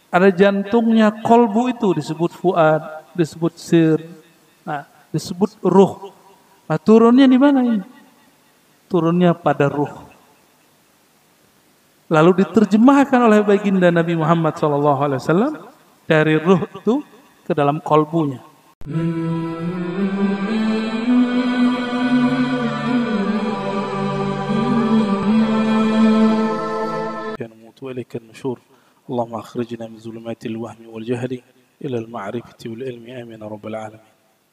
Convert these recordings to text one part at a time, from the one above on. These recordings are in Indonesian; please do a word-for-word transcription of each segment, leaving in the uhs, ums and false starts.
Ada jantungnya, kolbu itu disebut fuad, disebut sir, nah, disebut ruh. Nah, turunnya di mana ini? Turunnya pada ruh. Lalu diterjemahkan oleh baginda Nabi Muhammad shallallahu alaihi wasallam dari ruh itu ke dalam kolbunya. وإليك النشور اللهم أخرجنا من ظلمات الوهم والجهل إلى المعرفة والعلم آمين رب العالمين.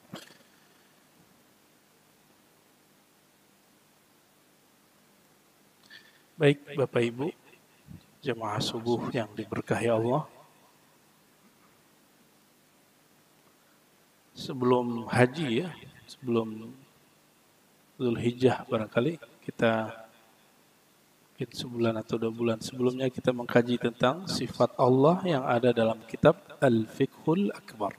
Baik Bapak Ibu jemaah subuh yang diberkahi Allah, sebelum haji ya, sebelum Dzulhijjah barangkali kita mungkin sebulan atau dua bulan sebelumnya kita mengkaji tentang sifat Allah yang ada dalam kitab Al-Fiqhul Akbar.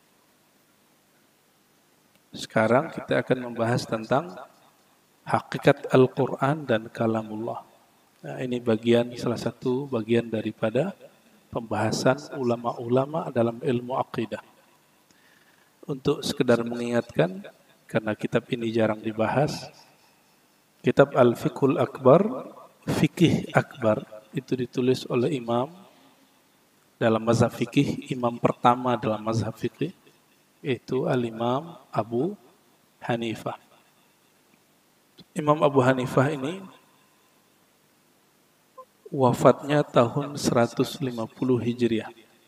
Sekarang kita akan membahas tentang hakikat Al-Quran dan kalamullah. Nah, ini bagian salah satu bagian daripada pembahasan ulama-ulama dalam ilmu aqidah. Untuk sekedar mengingatkan, karena kitab ini jarang dibahas, kitab Al-Fiqhul Akbar, Fikih Akbar, itu ditulis oleh imam dalam mazhab fikih, imam pertama dalam mazhab fikih, yaitu Al-Imam Abu Hanifah. Imam Abu Hanifah ini wafatnya tahun seratus lima puluh Hijriah.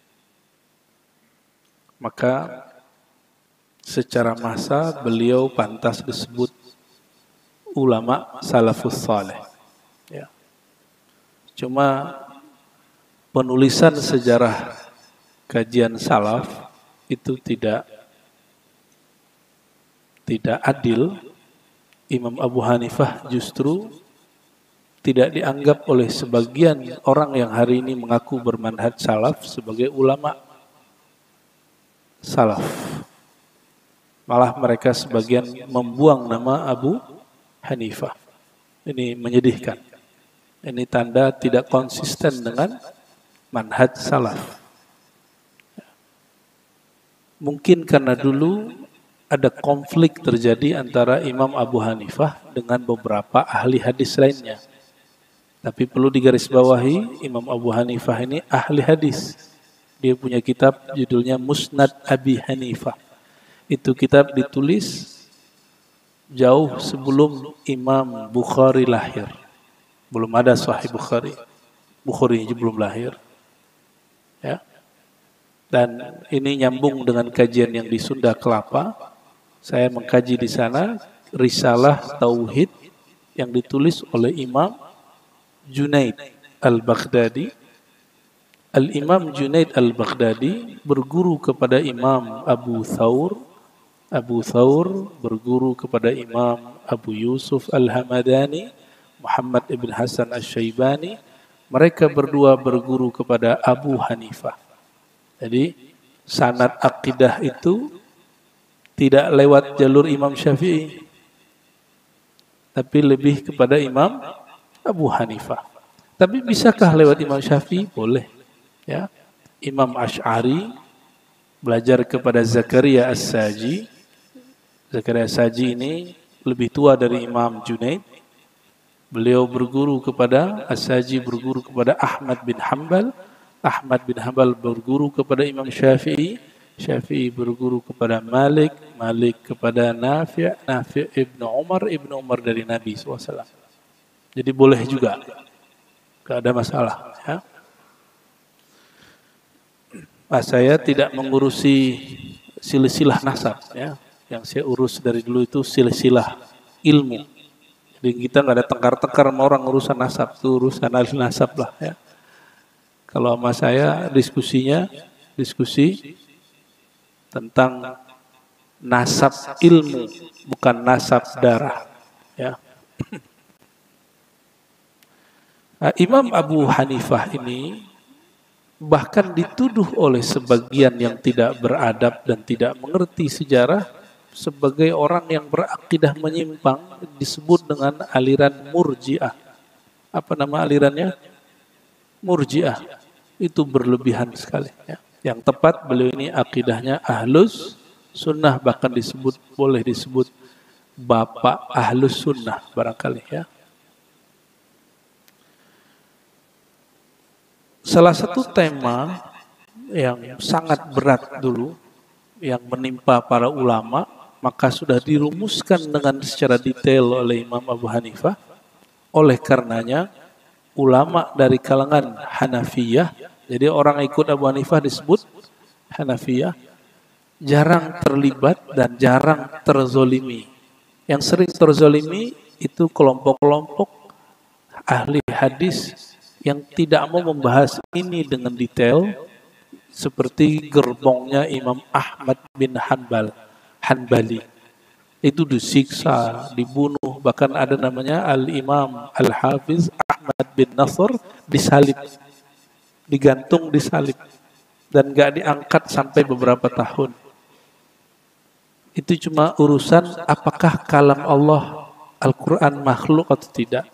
Maka secara massa beliau pantas disebut ulama salafus saleh. Ya. Cuma penulisan sejarah kajian salaf itu tidak tidak adil. Imam Abu Hanifah justru tidak dianggap oleh sebagian orang yang hari ini mengaku bermanhaj salaf sebagai ulama salaf. Malah mereka sebagian membuang nama Abu Hanifah. Ini menyedihkan. Ini tanda tidak konsisten dengan manhaj salaf. Mungkin karena dulu ada konflik terjadi antara Imam Abu Hanifah dengan beberapa ahli hadis lainnya. Tapi perlu digarisbawahi, Imam Abu Hanifah ini ahli hadis. Dia punya kitab judulnya Musnad Abi Hanifah. Itu kitab ditulis jauh sebelum Imam Bukhari lahir. Belum ada Sahih Bukhari. Bukhari juga belum lahir. Ya. Dan ini nyambung dengan kajian yang di Sunda Kelapa. Saya mengkaji di sana Risalah Tauhid yang ditulis oleh Imam Junaid Al-Baghdadi. Al-Imam Junaid Al-Baghdadi berguru kepada Imam Abu Thawr. Abu Thawr berguru kepada Imam Abu Yusuf Al-Hamadani, Muhammad ibn Hasan Al-Syaibani. Mereka berdua berguru kepada Abu Hanifah. Jadi sanad akidah itu tidak lewat jalur Imam Syafi'i, tapi lebih kepada Imam Abu Hanifah. Tapi bisakah lewat Imam Syafi'i? Boleh. Ya. Imam Asy'ari belajar kepada Zakaria As-Saji. Zakaria As-Saji ini lebih tua dari Imam Junaid. Beliau berguru kepada As-Saji, berguru kepada Ahmad bin Hanbal. Ahmad bin Hanbal berguru kepada Imam Syafi'i. Syafi'i berguru kepada Malik. Malik kepada Nafi'. Nafi' ibnu Umar. Ibnu Umar dari Nabi shallallahu alaihi wasallam. Jadi boleh juga. Tidak ada masalah. Ya. Nah, saya tidak mengurusi silsilah nasab. Ya. Yang saya urus dari dulu itu silsilah ilmu. Jadi kita nggak ada tengkar-tengkar sama orang urusan nasab. Itu urusan ahli nasab lah. Ya. Kalau sama saya diskusinya, diskusi tentang nasab ilmu, bukan nasab darah. Ya. Nah, Imam Abu Hanifah ini bahkan dituduh oleh sebagian yang tidak beradab dan tidak mengerti sejarah sebagai orang yang berakidah menyimpang, disebut dengan aliran Murji'ah. Apa nama alirannya? Murji'ah. Itu berlebihan sekali. Ya. Yang tepat beliau ini akidahnya ahlus sunnah, bahkan disebut boleh disebut bapak ahlus sunnah barangkali ya. Salah satu tema yang sangat berat dulu yang menimpa para ulama, maka sudah dirumuskan dengan secara detail oleh Imam Abu Hanifah. Oleh karenanya ulama dari kalangan Hanafiyah, jadi orang ikut Abu Hanifah disebut Hanafiyah, jarang terlibat dan jarang terzolimi. Yang sering terzolimi itu kelompok-kelompok ahli hadis yang tidak mau membahas ini dengan detail, seperti gerbongnya Imam Ahmad bin Hanbal, Hanbali. Itu disiksa, dibunuh, bahkan ada namanya Al-Imam Al-Hafiz Ahmad bin Nasr disalib, digantung disalib, dan gak diangkat sampai beberapa tahun. Itu cuma urusan apakah kalam Allah Al-Quran makhluk atau tidak.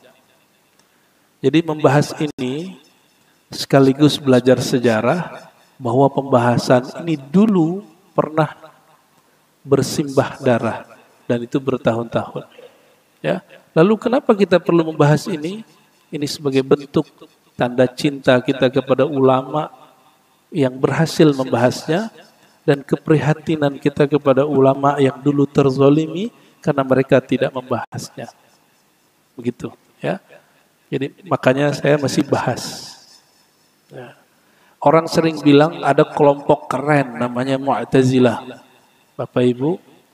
Jadi membahas ini sekaligus belajar sejarah bahwa pembahasan ini dulu pernah bersimbah darah. Dan itu bertahun-tahun. Ya. Lalu kenapa kita perlu membahas ini? Ini sebagai bentuk tanda cinta kita kepada ulama yang berhasil membahasnya, dan keprihatinan kita kepada ulama yang dulu terzolimi karena mereka tidak membahasnya. Begitu. Ya. Jadi makanya saya masih bahas. Ya. Orang sering bilang ada kelompok keren namanya Mu'tazilah. Bapak Ibu,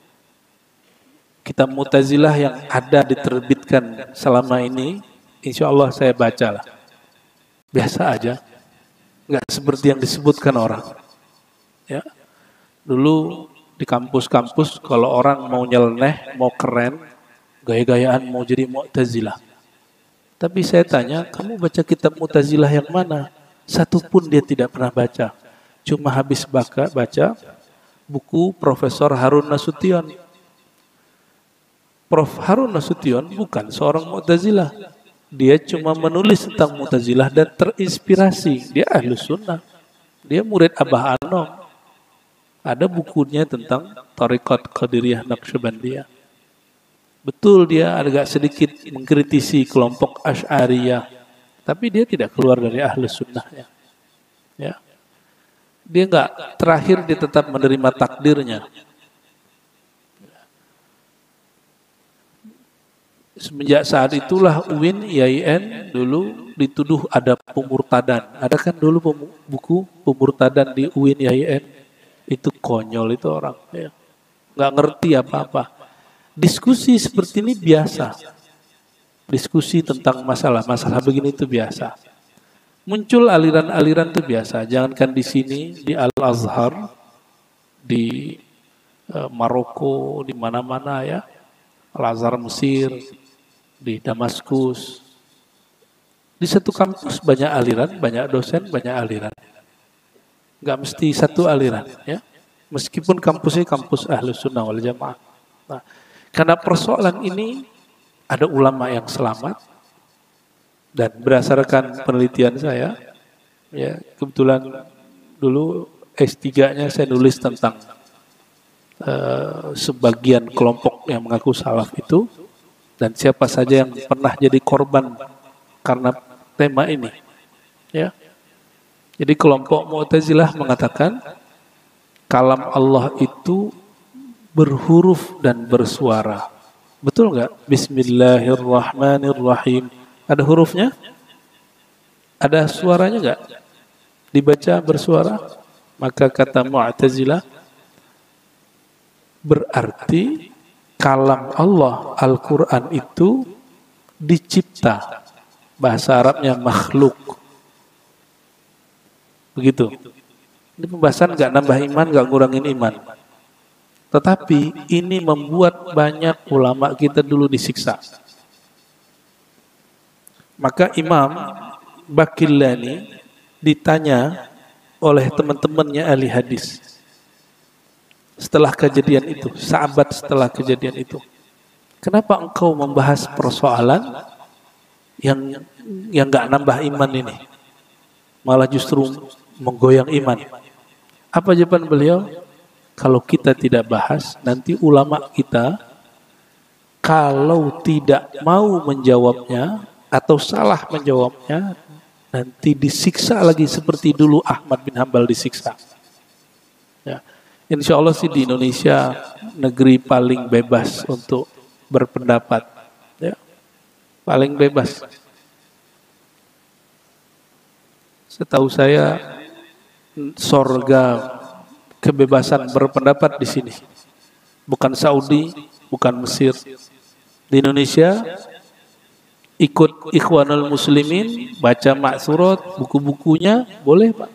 kitab Mu'tazilah yang ada diterbitkan selama ini, insya Allah saya baca lah. Biasa aja, nggak seperti yang disebutkan orang. Ya, dulu di kampus-kampus kalau orang mau nyeleneh, mau keren, gaya-gayaan mau jadi Mu'tazilah. Tapi saya tanya, kamu baca kitab Mu'tazilah yang mana? Satu pun dia tidak pernah baca. Cuma habis baca, baca buku Profesor Harun Nasution. Prof Harun Nasution bukan seorang Mu'tazilah. Dia cuma menulis tentang Mu'tazilah dan terinspirasi. Dia ahlu sunnah. Dia murid Abah Anom. Ada bukunya tentang Tariqat Qadiriyah Naqsyabandiyah. Betul dia agak sedikit mengkritisi kelompok Asy'ariyah. Tapi dia tidak keluar dari ahlu sunnahnya. Ya. Dia enggak, terakhir dia tetap menerima takdirnya. Semenjak saat itulah U I N, I A I N dulu dituduh ada pemurtadan. Ada kan dulu buku pemurtadan di U I N, I A I N? Itu konyol itu orang. Ya. Nggak ngerti apa-apa. Diskusi seperti ini biasa. Diskusi tentang masalah-masalah begini itu biasa. Muncul aliran-aliran itu biasa. Jangankan di sini, di Al-Azhar, di uh, Maroko, di mana-mana ya. Al-Azhar Mesir, di Damaskus. Di satu kampus banyak aliran, banyak dosen, banyak aliran. Enggak mesti satu aliran, ya. Meskipun kampusnya kampus Ahlus Sunnah wal Jamaah. Nah, karena persoalan ini ada ulama yang selamat, dan berdasarkan penelitian saya, ya kebetulan dulu S tiga-nya saya nulis tentang uh, sebagian kelompok yang mengaku salaf itu. Dan siapa saja yang pernah jadi korban karena tema ini. Ya. Jadi kelompok Mu'tazilah mengatakan kalam Allah itu berhuruf dan bersuara. Betul nggak? Bismillahirrahmanirrahim. Ada hurufnya? Ada suaranya nggak? Dibaca bersuara? Maka kata Mu'tazilah berarti kalam Allah, Al-Quran itu dicipta. Bahasa Arabnya makhluk. Begitu. Ini pembahasan gak nambah iman, gak ngurangin iman. Tetapi ini membuat banyak ulama kita dulu disiksa. Maka Imam Baqillani ditanya oleh teman-temannya ahli hadis. Setelah kejadian itu, sahabat setelah kejadian itu, kenapa engkau membahas persoalan yang yang nggak nambah iman ini? malah justru menggoyang iman. Apa jawaban beliau? Kalau kita tidak bahas, nanti ulama kita kalau tidak mau menjawabnya atau salah menjawabnya, nanti disiksa lagi seperti dulu Ahmad bin Hambal disiksa. Ya. Insya Allah sih di Indonesia negeri paling bebas untuk berpendapat, ya. Paling bebas. Setahu saya sorga kebebasan berpendapat di sini, bukan Saudi, bukan Mesir. Di Indonesia ikut Ikhwanul Muslimin, baca maksurat, buku-bukunya boleh, Pak.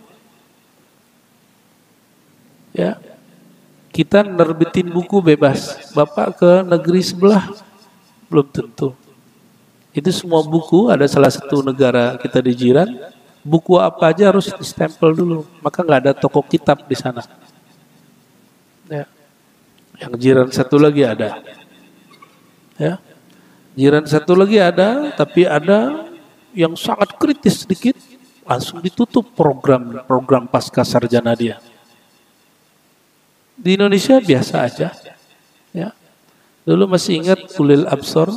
Ya, kita nerbitin buku bebas. Bapak ke negeri sebelah belum tentu. Itu semua buku ada salah satu negara kita di jiran, buku apa aja harus stempel dulu. Maka nggak ada toko kitab di sana. Ya. Yang jiran satu lagi ada. Ya. Jiran satu lagi ada, tapi ada yang sangat kritis sedikit, langsung ditutup program program pasca sarjana dia. Di Indonesia biasa aja, ya. Dulu masih ingat Ulil Absor,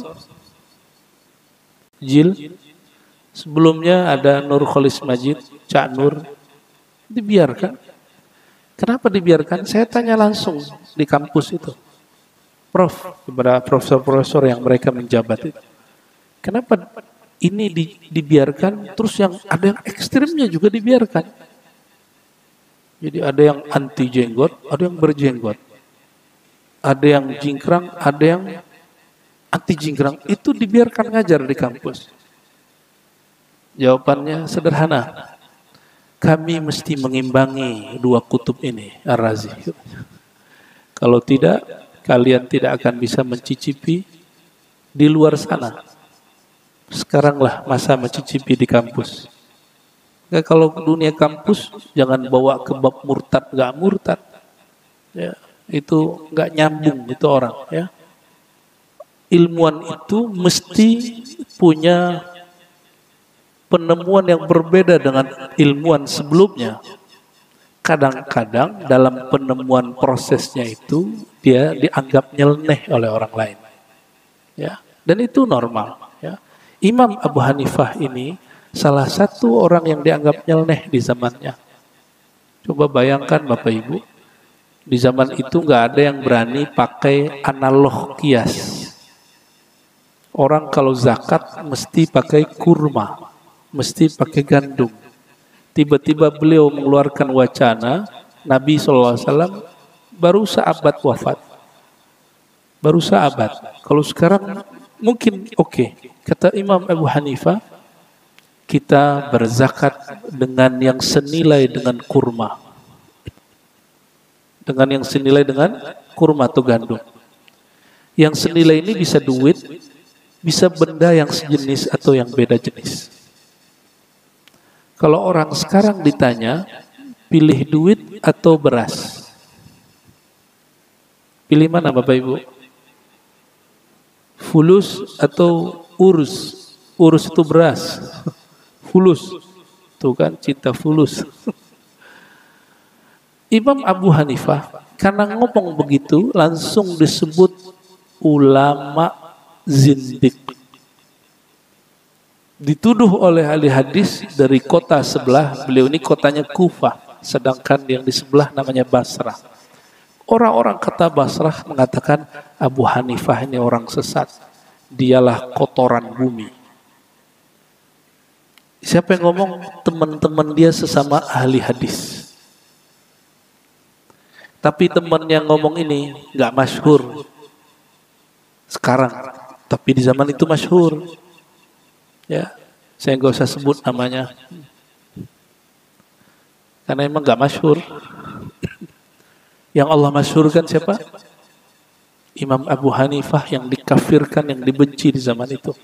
Jil. Sebelumnya ada Nur Kholis Majid, Cak Nur, dibiarkan. Kenapa dibiarkan? Saya tanya langsung di kampus itu, Prof, kepada profesor-profesor yang mereka menjabat itu. Kenapa ini di, dibiarkan, terus yang ada yang ekstrimnya juga dibiarkan. Jadi ada yang anti jenggot, ada yang berjenggot. Ada yang jingkrang, ada yang anti jingkrang. Itu dibiarkan ngajar di kampus. Jawabannya sederhana. Kami mesti mengimbangi dua kutub ini, Ar-Razi. Kalau tidak, kalian tidak akan bisa mencicipi di luar sana. Sekaranglah masa mencicipi di kampus. Nah, kalau dunia kampus, jangan bawa ke bab murtad, gak murtad. Ya, itu gak nyambung itu orang. Ya. Ilmuwan itu mesti punya penemuan yang berbeda dengan ilmuwan sebelumnya. Kadang-kadang dalam penemuan prosesnya itu dia dianggap nyeleneh oleh orang lain. Ya, dan itu normal. Ya. Imam Abu Hanifah ini salah satu orang yang dianggap nyeleneh di zamannya. Coba bayangkan Bapak Ibu, di zaman itu nggak ada yang berani pakai analog kias. Orang kalau zakat mesti pakai kurma, mesti pakai gandum. Tiba-tiba beliau mengeluarkan wacana, Nabi shallallahu alaihi wasallam baru seabad wafat. Baru seabad. Kalau sekarang mungkin oke. Okay. Kata Imam Abu Hanifah, kita berzakat dengan yang senilai dengan kurma. Dengan yang senilai dengan kurma atau gandum. Yang senilai ini bisa duit, bisa benda yang sejenis atau yang beda jenis. Kalau orang sekarang ditanya, pilih duit atau beras? Pilih mana Bapak Ibu? Fulus atau urus? Urus itu beras. Fulus. Tuh kan cinta fulus. Imam Abu Hanifah karena ngomong begitu langsung disebut ulama zindik. Dituduh oleh ahli hadis dari kota sebelah, beliau ini kotanya Kufah, sedangkan yang di sebelah namanya Basrah. Orang-orang kata Basrah mengatakan Abu Hanifah ini orang sesat, dialah kotoran bumi. Siapa yang ngomong? Teman-teman dia sesama ahli hadis. Tapi teman yang ngomong ini nggak masyhur sekarang, tapi di zaman itu masyhur. Ya, saya nggak usah sebut namanya, karena emang nggak masyhur. Yang Allah masyhurkan siapa? Imam Abu Hanifah yang dikafirkan, yang dibenci di zaman itu.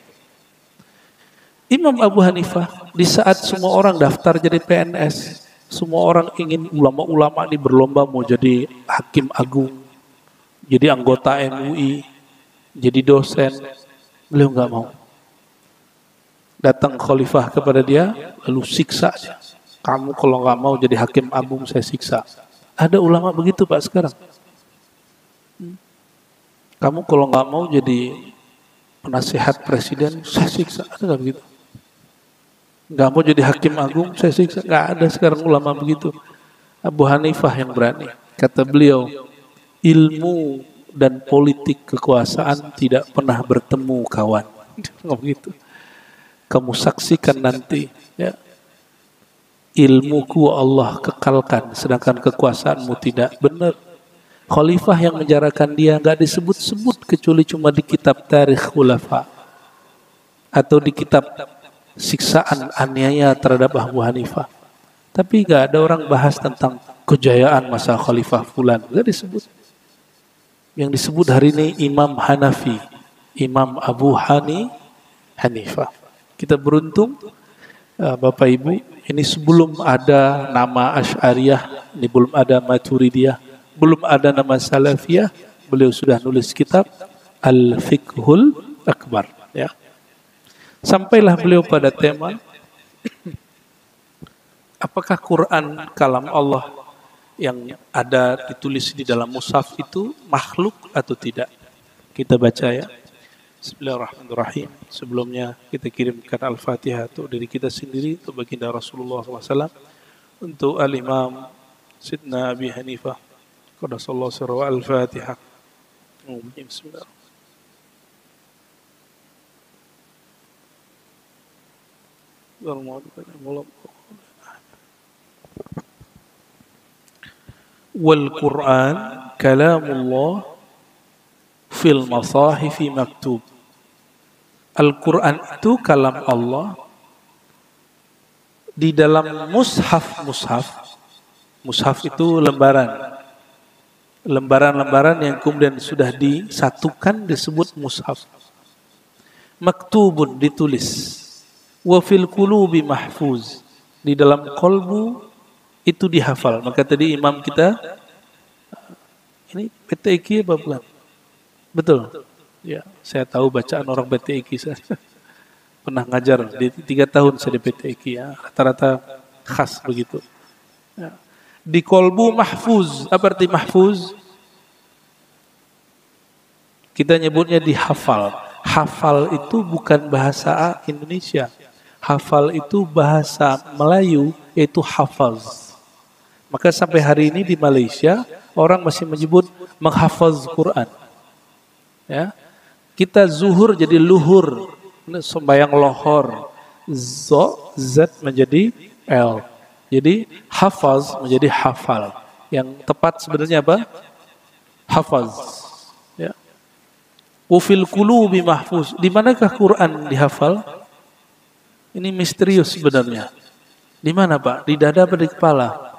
Imam Abu Hanifah di saat semua orang daftar jadi P N S, semua orang ingin ulama-ulama ini berlomba mau jadi hakim agung, jadi anggota M U I, jadi dosen. Beliau nggak mau. Datang khalifah kepada dia, lalu siksa aja. Kamu kalau nggak mau jadi hakim agung saya siksa. Ada ulama begitu Pak sekarang. Kamu kalau nggak mau jadi penasihat presiden saya siksa. Ada nggak begitu? Nggak mau jadi hakim agung saya siksa. Nggak ada sekarang ulama begitu. Abu Hanifah yang berani. Kata beliau, ilmu dan politik kekuasaan tidak pernah bertemu kawan. Nggak begitu. Kamu saksikan nanti, ya. Ilmuku Allah kekalkan, sedangkan kekuasaanmu tidak. Benar. Khalifah yang menjarakan dia nggak disebut-sebut kecuali cuma di kitab Tarikh Khulafa atau di kitab siksaan aniaya terhadap Abu Hanifah. Tapi nggak ada orang bahas tentang kejayaan masa Khalifah Fulan, nggak disebut. Yang disebut hari ini Imam Hanafi, Imam Abu Hani Hanifah. Kita beruntung, Bapak Ibu, ini sebelum ada nama Asy'ariyah, ini belum ada Maturidiyah, belum ada nama Salafiyah, beliau sudah nulis kitab Al-Fiqhul Akbar. Ya. Sampailah beliau pada tema, apakah Quran kalam Allah yang ada ditulis di dalam mushaf itu makhluk atau tidak? Kita baca ya. Bismillahirrahmanirrahim. Sebelumnya kita kirimkan Al-Fatihah untuk diri kita sendiri, untuk baginda Rasulullah shallallahu alaihi wasallam, untuk Al-Imam Sidna Abi Hanifah. Qadasallahu sirra Al-Fatihah. Bismillah. Wal Quran kalamullah fil masahifi maktub. Al-Quran itu kalam Allah di dalam mushaf-mushaf. Mushaf itu lembaran. Lembaran-lembaran yang kemudian sudah disatukan disebut mushaf. Maktubun ditulis. Wa fil qulubi mahfuz. Di dalam kolbu itu dihafal. Maka tadi imam kita, ini P T I Q apa bukan? Betul. Ya, saya tahu bacaan orang P T I Q. Saya pernah ngajar di tiga tahun saya di P T I Q ya. Rata-rata khas begitu. Ya. Di kolbu mahfuz. Apa arti mahfuz? Kita nyebutnya dihafal. Hafal itu bukan bahasa Indonesia. Hafal itu bahasa Melayu, yaitu hafaz. Maka sampai hari ini di Malaysia orang masih menyebut menghafaz Quran. Ya, kita zuhur jadi luhur, sembayang lohor, zo z menjadi l, jadi hafaz menjadi hafal. Yang tepat sebenarnya apa? Hafaz. Ya. Ufil qulubi mahfuz. Di manakah Quran dihafal? Ini misterius sebenarnya. Di mana Pak? Di dada atau di kepala?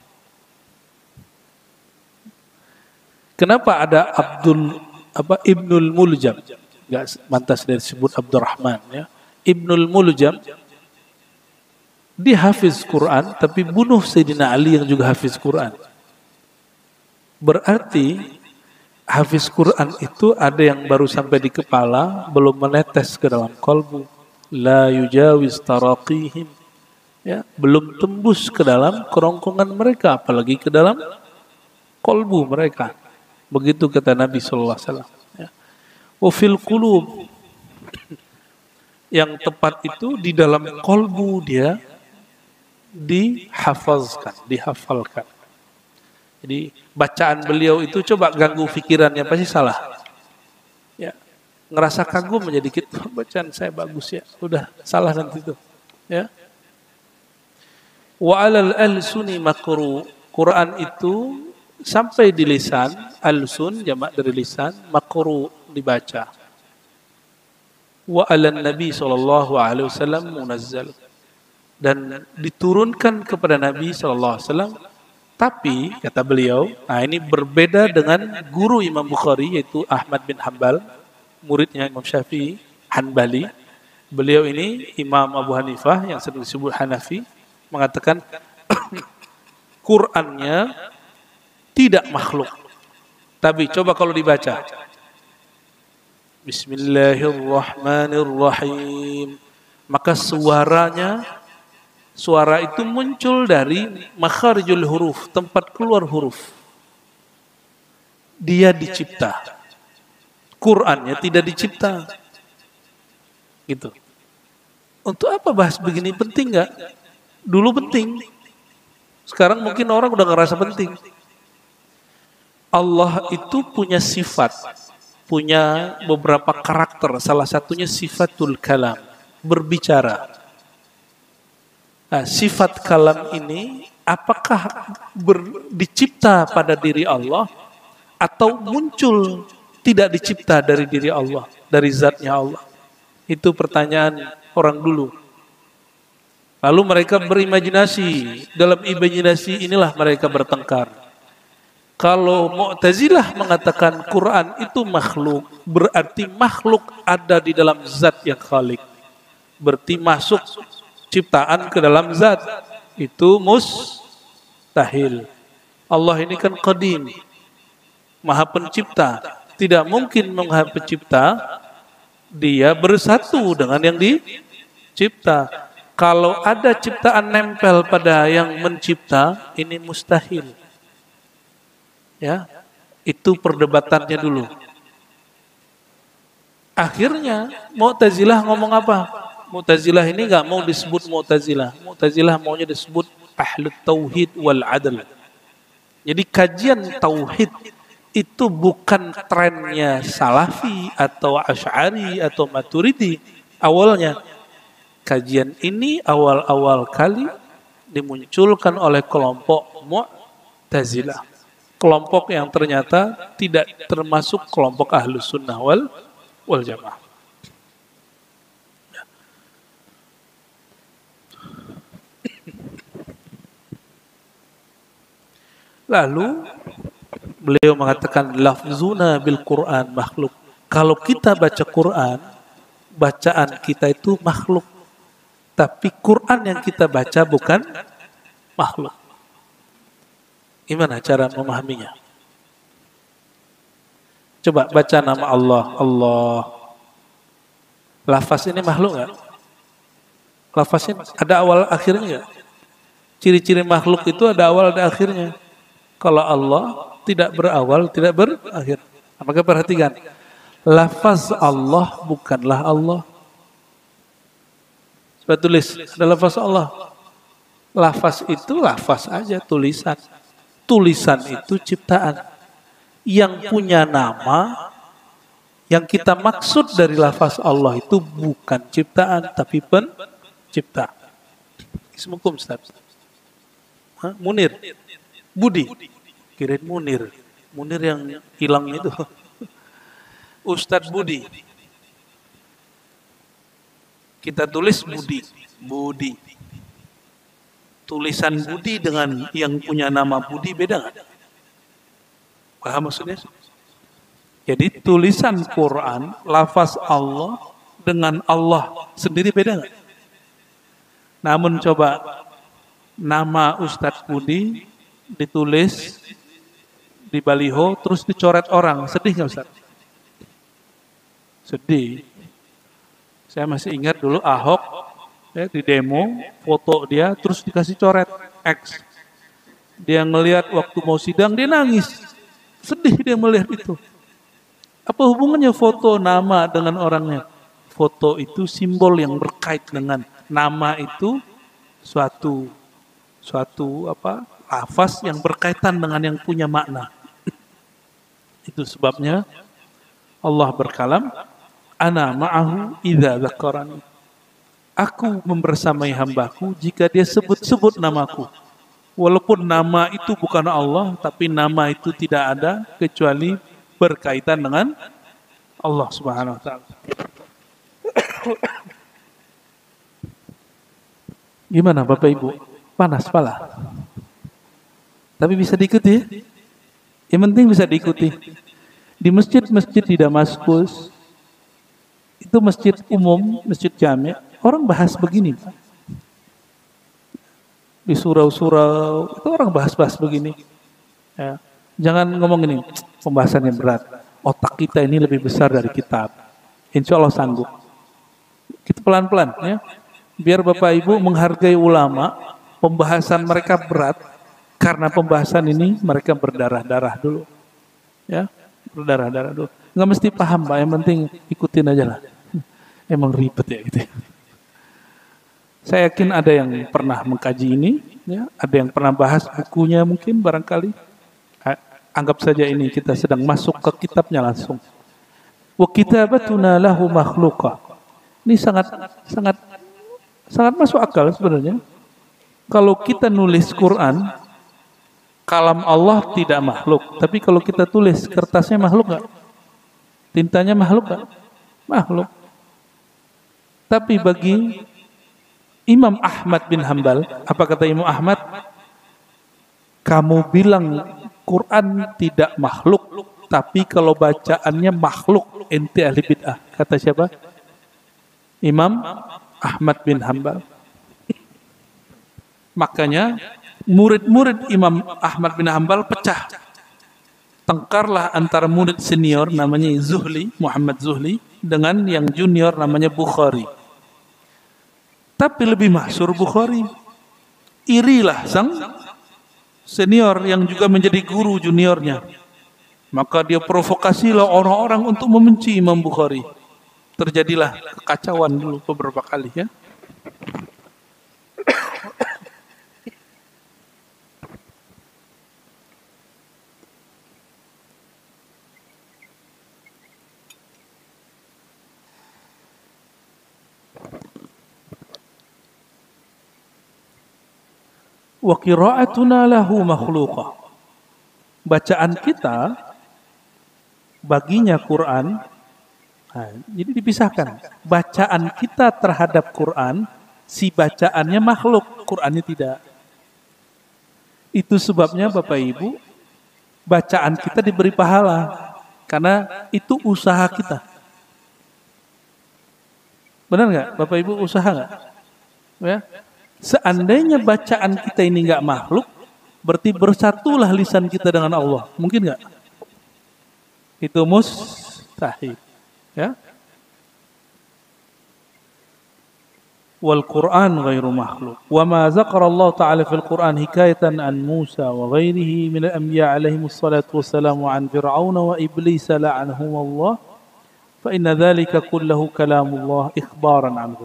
Kenapa ada Abdul apa Ibnul Muljam? Enggak mantas dari disebut Abdurrahman ya. Ibnul Muljam dia hafiz Quran tapi bunuh Sayyidina Ali yang juga hafiz Quran. Berarti hafiz Quran itu ada yang baru sampai di kepala, belum menetes ke dalam kalbu. La yujawiz taraqihim. Ya, belum tembus ke dalam kerongkongan mereka, apalagi ke dalam kalbu mereka. Begitu kata Nabi sallallahu alaihi wasallam. Ya. Wa fil qulub. Yang tepat itu di dalam kalbu dia dihafazkan, dihafalkan. Jadi bacaan beliau itu coba ganggu pikirannya pasti salah. Ya. Ngerasa kagum menjadi kita, bacaan saya bagus ya. Udah salah nanti itu. Ya. Wa alal alsuni makru. Quran itu sampai di lisan, alsun jamak dari lisan, makru dibaca. Wa alan Nabi sallallahu alaihi wasallam munazzal. Dan diturunkan kepada Nabi sallallahu alaihi wasallam. Tapi kata beliau, nah ini berbeda dengan guru Imam Bukhari yaitu Ahmad bin Hanbal, muridnya Imam Syafi'i, Hanbali. Beliau ini Imam Abu Hanifah yang sering disebut Hanafi, mengatakan Qur'annya tidak makhluk. Tapi coba kalau dibaca. Bismillahirrahmanirrahim. Maka suaranya Suara itu muncul dari makharijul huruf, tempat keluar huruf. Dia dicipta. Qur'annya tidak dicipta. Gitu. Untuk apa bahas begini, penting nggak? Dulu penting. Sekarang mungkin orang udah ngerasa penting. Allah itu punya sifat, punya beberapa karakter. Salah satunya sifatul kalam, berbicara. Nah, sifat kalam ini apakah ber, dicipta pada diri Allah atau muncul tidak dicipta dari diri Allah, dari zatnya Allah? Itu pertanyaan orang dulu. Lalu mereka berimajinasi. Dalam imajinasi inilah mereka bertengkar. Kalau Mu'tazilah mengatakan Quran itu makhluk, berarti makhluk ada di dalam zat yang khalik. Berarti masuk ciptaan ke dalam zat. Itu mustahil. Allah ini kan qadim, maha pencipta. Tidak mungkin maha pencipta dia bersatu dengan yang dicipta. Kalau ada ciptaan nempel pada yang mencipta, ini mustahil. Ya, itu perdebatannya dulu. Akhirnya Mu'tazilah ngomong apa? Mu'tazilah ini nggak mau disebut Mu'tazilah. Mu'tazilah maunya disebut Ahlut Tauhid wal Adl. Jadi kajian tauhid itu bukan trennya Salafi atau Asy'ari atau Maturidi awalnya. Kajian ini awal-awal kali dimunculkan oleh kelompok Mu'tazilah. Kelompok yang ternyata tidak termasuk kelompok Ahlus Sunnah wal, wal Jamaah. Lalu beliau mengatakan lafzuna bil Quran makhluk. Kalau kita baca Quran, bacaan kita itu makhluk. Tapi Quran yang kita baca bukan makhluk. Gimana cara memahaminya? Coba baca nama Allah. Allah. Lafaz ini makhluk nggak? Lafaz ini ada awal akhirnya nggak? Ciri-ciri makhluk itu ada awal ada akhirnya. Kalau Allah tidak berawal, tidak berakhir. Maka perhatikan, lafaz Allah bukanlah Allah. Coba tulis, ada lafaz Allah. Lafaz itu lafaz aja, tulisan. Tulisan itu ciptaan. Yang punya nama, yang kita maksud dari lafaz Allah itu bukan ciptaan, tapi pencipta. Ismukum Ustaz. Hah? Munir. Budi. Kirain Munir. Munir yang hilang itu. Ustadz Budi. Kita tulis Budi. Budi. Tulisan Budi dengan yang punya nama Budi beda nggak? Paham maksudnya? Jadi tulisan Quran, lafaz Allah dengan Allah sendiri beda nggak? Namun coba nama Ustadz Budi ditulis di baliho terus dicoret orang, sedih nggak Ustaz? Sedih. Saya masih ingat dulu Ahok ya, di demo foto dia terus dikasih coret X. Dia ngelihat waktu mau sidang dia nangis, sedih dia melihat itu. Apa hubungannya foto nama dengan orangnya? Foto itu simbol yang berkait dengan nama itu suatu suatu apa? Lafaz yang berkaitan dengan yang punya makna. Itu sebabnya Allah berkalam, ana ma'ahu idza dzakarani. Aku membersamai hambaku jika dia sebut-sebut namaku. Walaupun nama itu bukan Allah, tapi nama itu tidak ada kecuali berkaitan dengan Allah Subhanahu wa taala. Gimana Bapak Ibu? Panas pala. Tapi bisa diikuti ya? Yang penting bisa diikuti. Di masjid-masjid di Damaskus, itu masjid umum, masjid jami', orang bahas begini. Di surau-surau, itu orang bahas-bahas begini. Ya. Jangan ngomong ini, pembahasannya berat. Otak kita ini lebih besar dari kitab. Insya Allah sanggup. Kita pelan-pelan ya. Biar Bapak Ibu menghargai ulama, pembahasan mereka berat, karena pembahasan ini mereka berdarah-darah dulu. Ya, berdarah-darah dulu. Nggak mesti paham Pak, yang penting ikutin aja lah. Emang ribet ya gitu. Saya yakin ada yang pernah mengkaji ini, ya, ada yang pernah bahas bukunya mungkin barangkali. Anggap saja ini kita sedang masuk ke kitabnya langsung. Wa kitabatuna lahu makhluqa. Ini sangat sangat sangat masuk akal sebenarnya. Kalau kita nulis Quran, kalam Allah tidak makhluk. Tapi kalau kita tulis, kertasnya makhluk nggak? Tintanya makhluk nggak? Makhluk. Tapi bagi Imam Ahmad bin Hambal, apa kata Imam Ahmad? Kamu bilang Quran tidak makhluk, tapi kalau bacaannya makhluk, ente ahli bid'ah. Kata siapa? Imam Ahmad bin Hambal. Makanya murid-murid Imam Ahmad bin Hambal pecah. Tengkarlah antara murid senior namanya Zuhli, Muhammad Zuhli, dengan yang junior namanya Bukhari. Tapi lebih masyhur Bukhari. Irilah sang senior yang juga menjadi guru juniornya. Maka dia provokasilah orang-orang untuk membenci Imam Bukhari. Terjadilah kekacauan dulu beberapa kali ya. Wa qira'atuna lahu makhluqah. Bacaan kita baginya Quran. Nah, jadi dipisahkan. Bacaan kita terhadap Quran, si bacaannya makhluk, Qurannya tidak. Itu sebabnya Bapak Ibu, bacaan kita diberi pahala. Karena itu usaha kita. Benar nggak? Bapak Ibu usaha nggak? Ya. Seandainya bacaan kita ini nggak makhluk, berarti bersatulah lisan kita dengan Allah. Mungkin nggak? Itu mustahil. Ya. Wal Quran ghairu makhluk. Wa ma zakara Allah Ta'ala fil Quran hikayatan an Musa wa ghairihi min al-anbiya alaihi wassalatu wassalam wa an Fir'aun wa Iblis la'anahum Allah. Fa inna dhalika kullahu kalamullah ikhbaran anhum.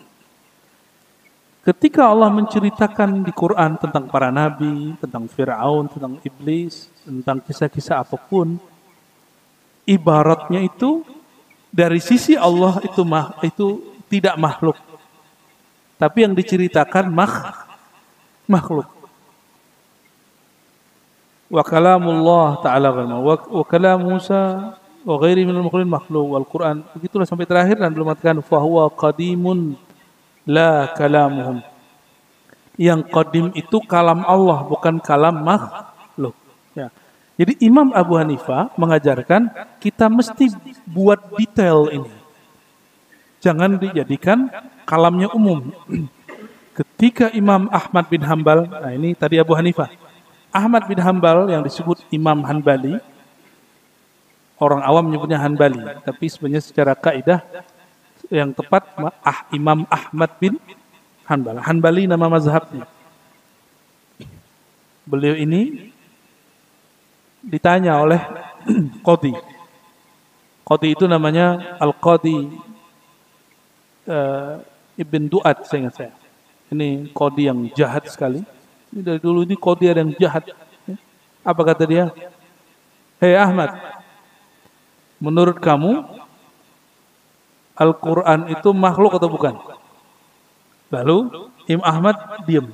Ketika Allah menceritakan di Quran tentang para nabi, tentang Fir'aun, tentang Iblis, tentang kisah-kisah apapun, ibaratnya itu dari sisi Allah itu mah, itu tidak makhluk. Tapi yang diceritakan mah, makhluk. Wa kalamullah ta'ala wa, wa kalam Musa wa ghairi minal makhluqin makhluk wal Quran. Begitulah sampai terakhir dan belum mengatakan fa huwa qadimun la kalamuhum. Yang qadim itu kalam Allah, bukan kalam makhluk. Ya. Jadi Imam Abu Hanifah mengajarkan kita mesti buat detail ini. Jangan dijadikan kalamnya umum. Ketika Imam Ahmad bin Hambal, nah ini tadi Abu Hanifah. Ahmad bin Hambal yang disebut Imam Hanbali, orang awam menyebutnya Hanbali, tapi sebenarnya secara kaidah yang tepat ah, Imam Ahmad bin Hanbal. Hanbali nama mazhabnya. Beliau ini ditanya oleh Qadi. Qadi itu namanya Al-Qadi uh, Ibn Du'ad, saya ingat saya. Ini Qadi yang jahat sekali. Ini dari dulu ini Qadi yang jahat. Apa kata dia? Hei Ahmad, menurut kamu Al-Quran itu makhluk atau bukan? Lalu Imam Ahmad diam.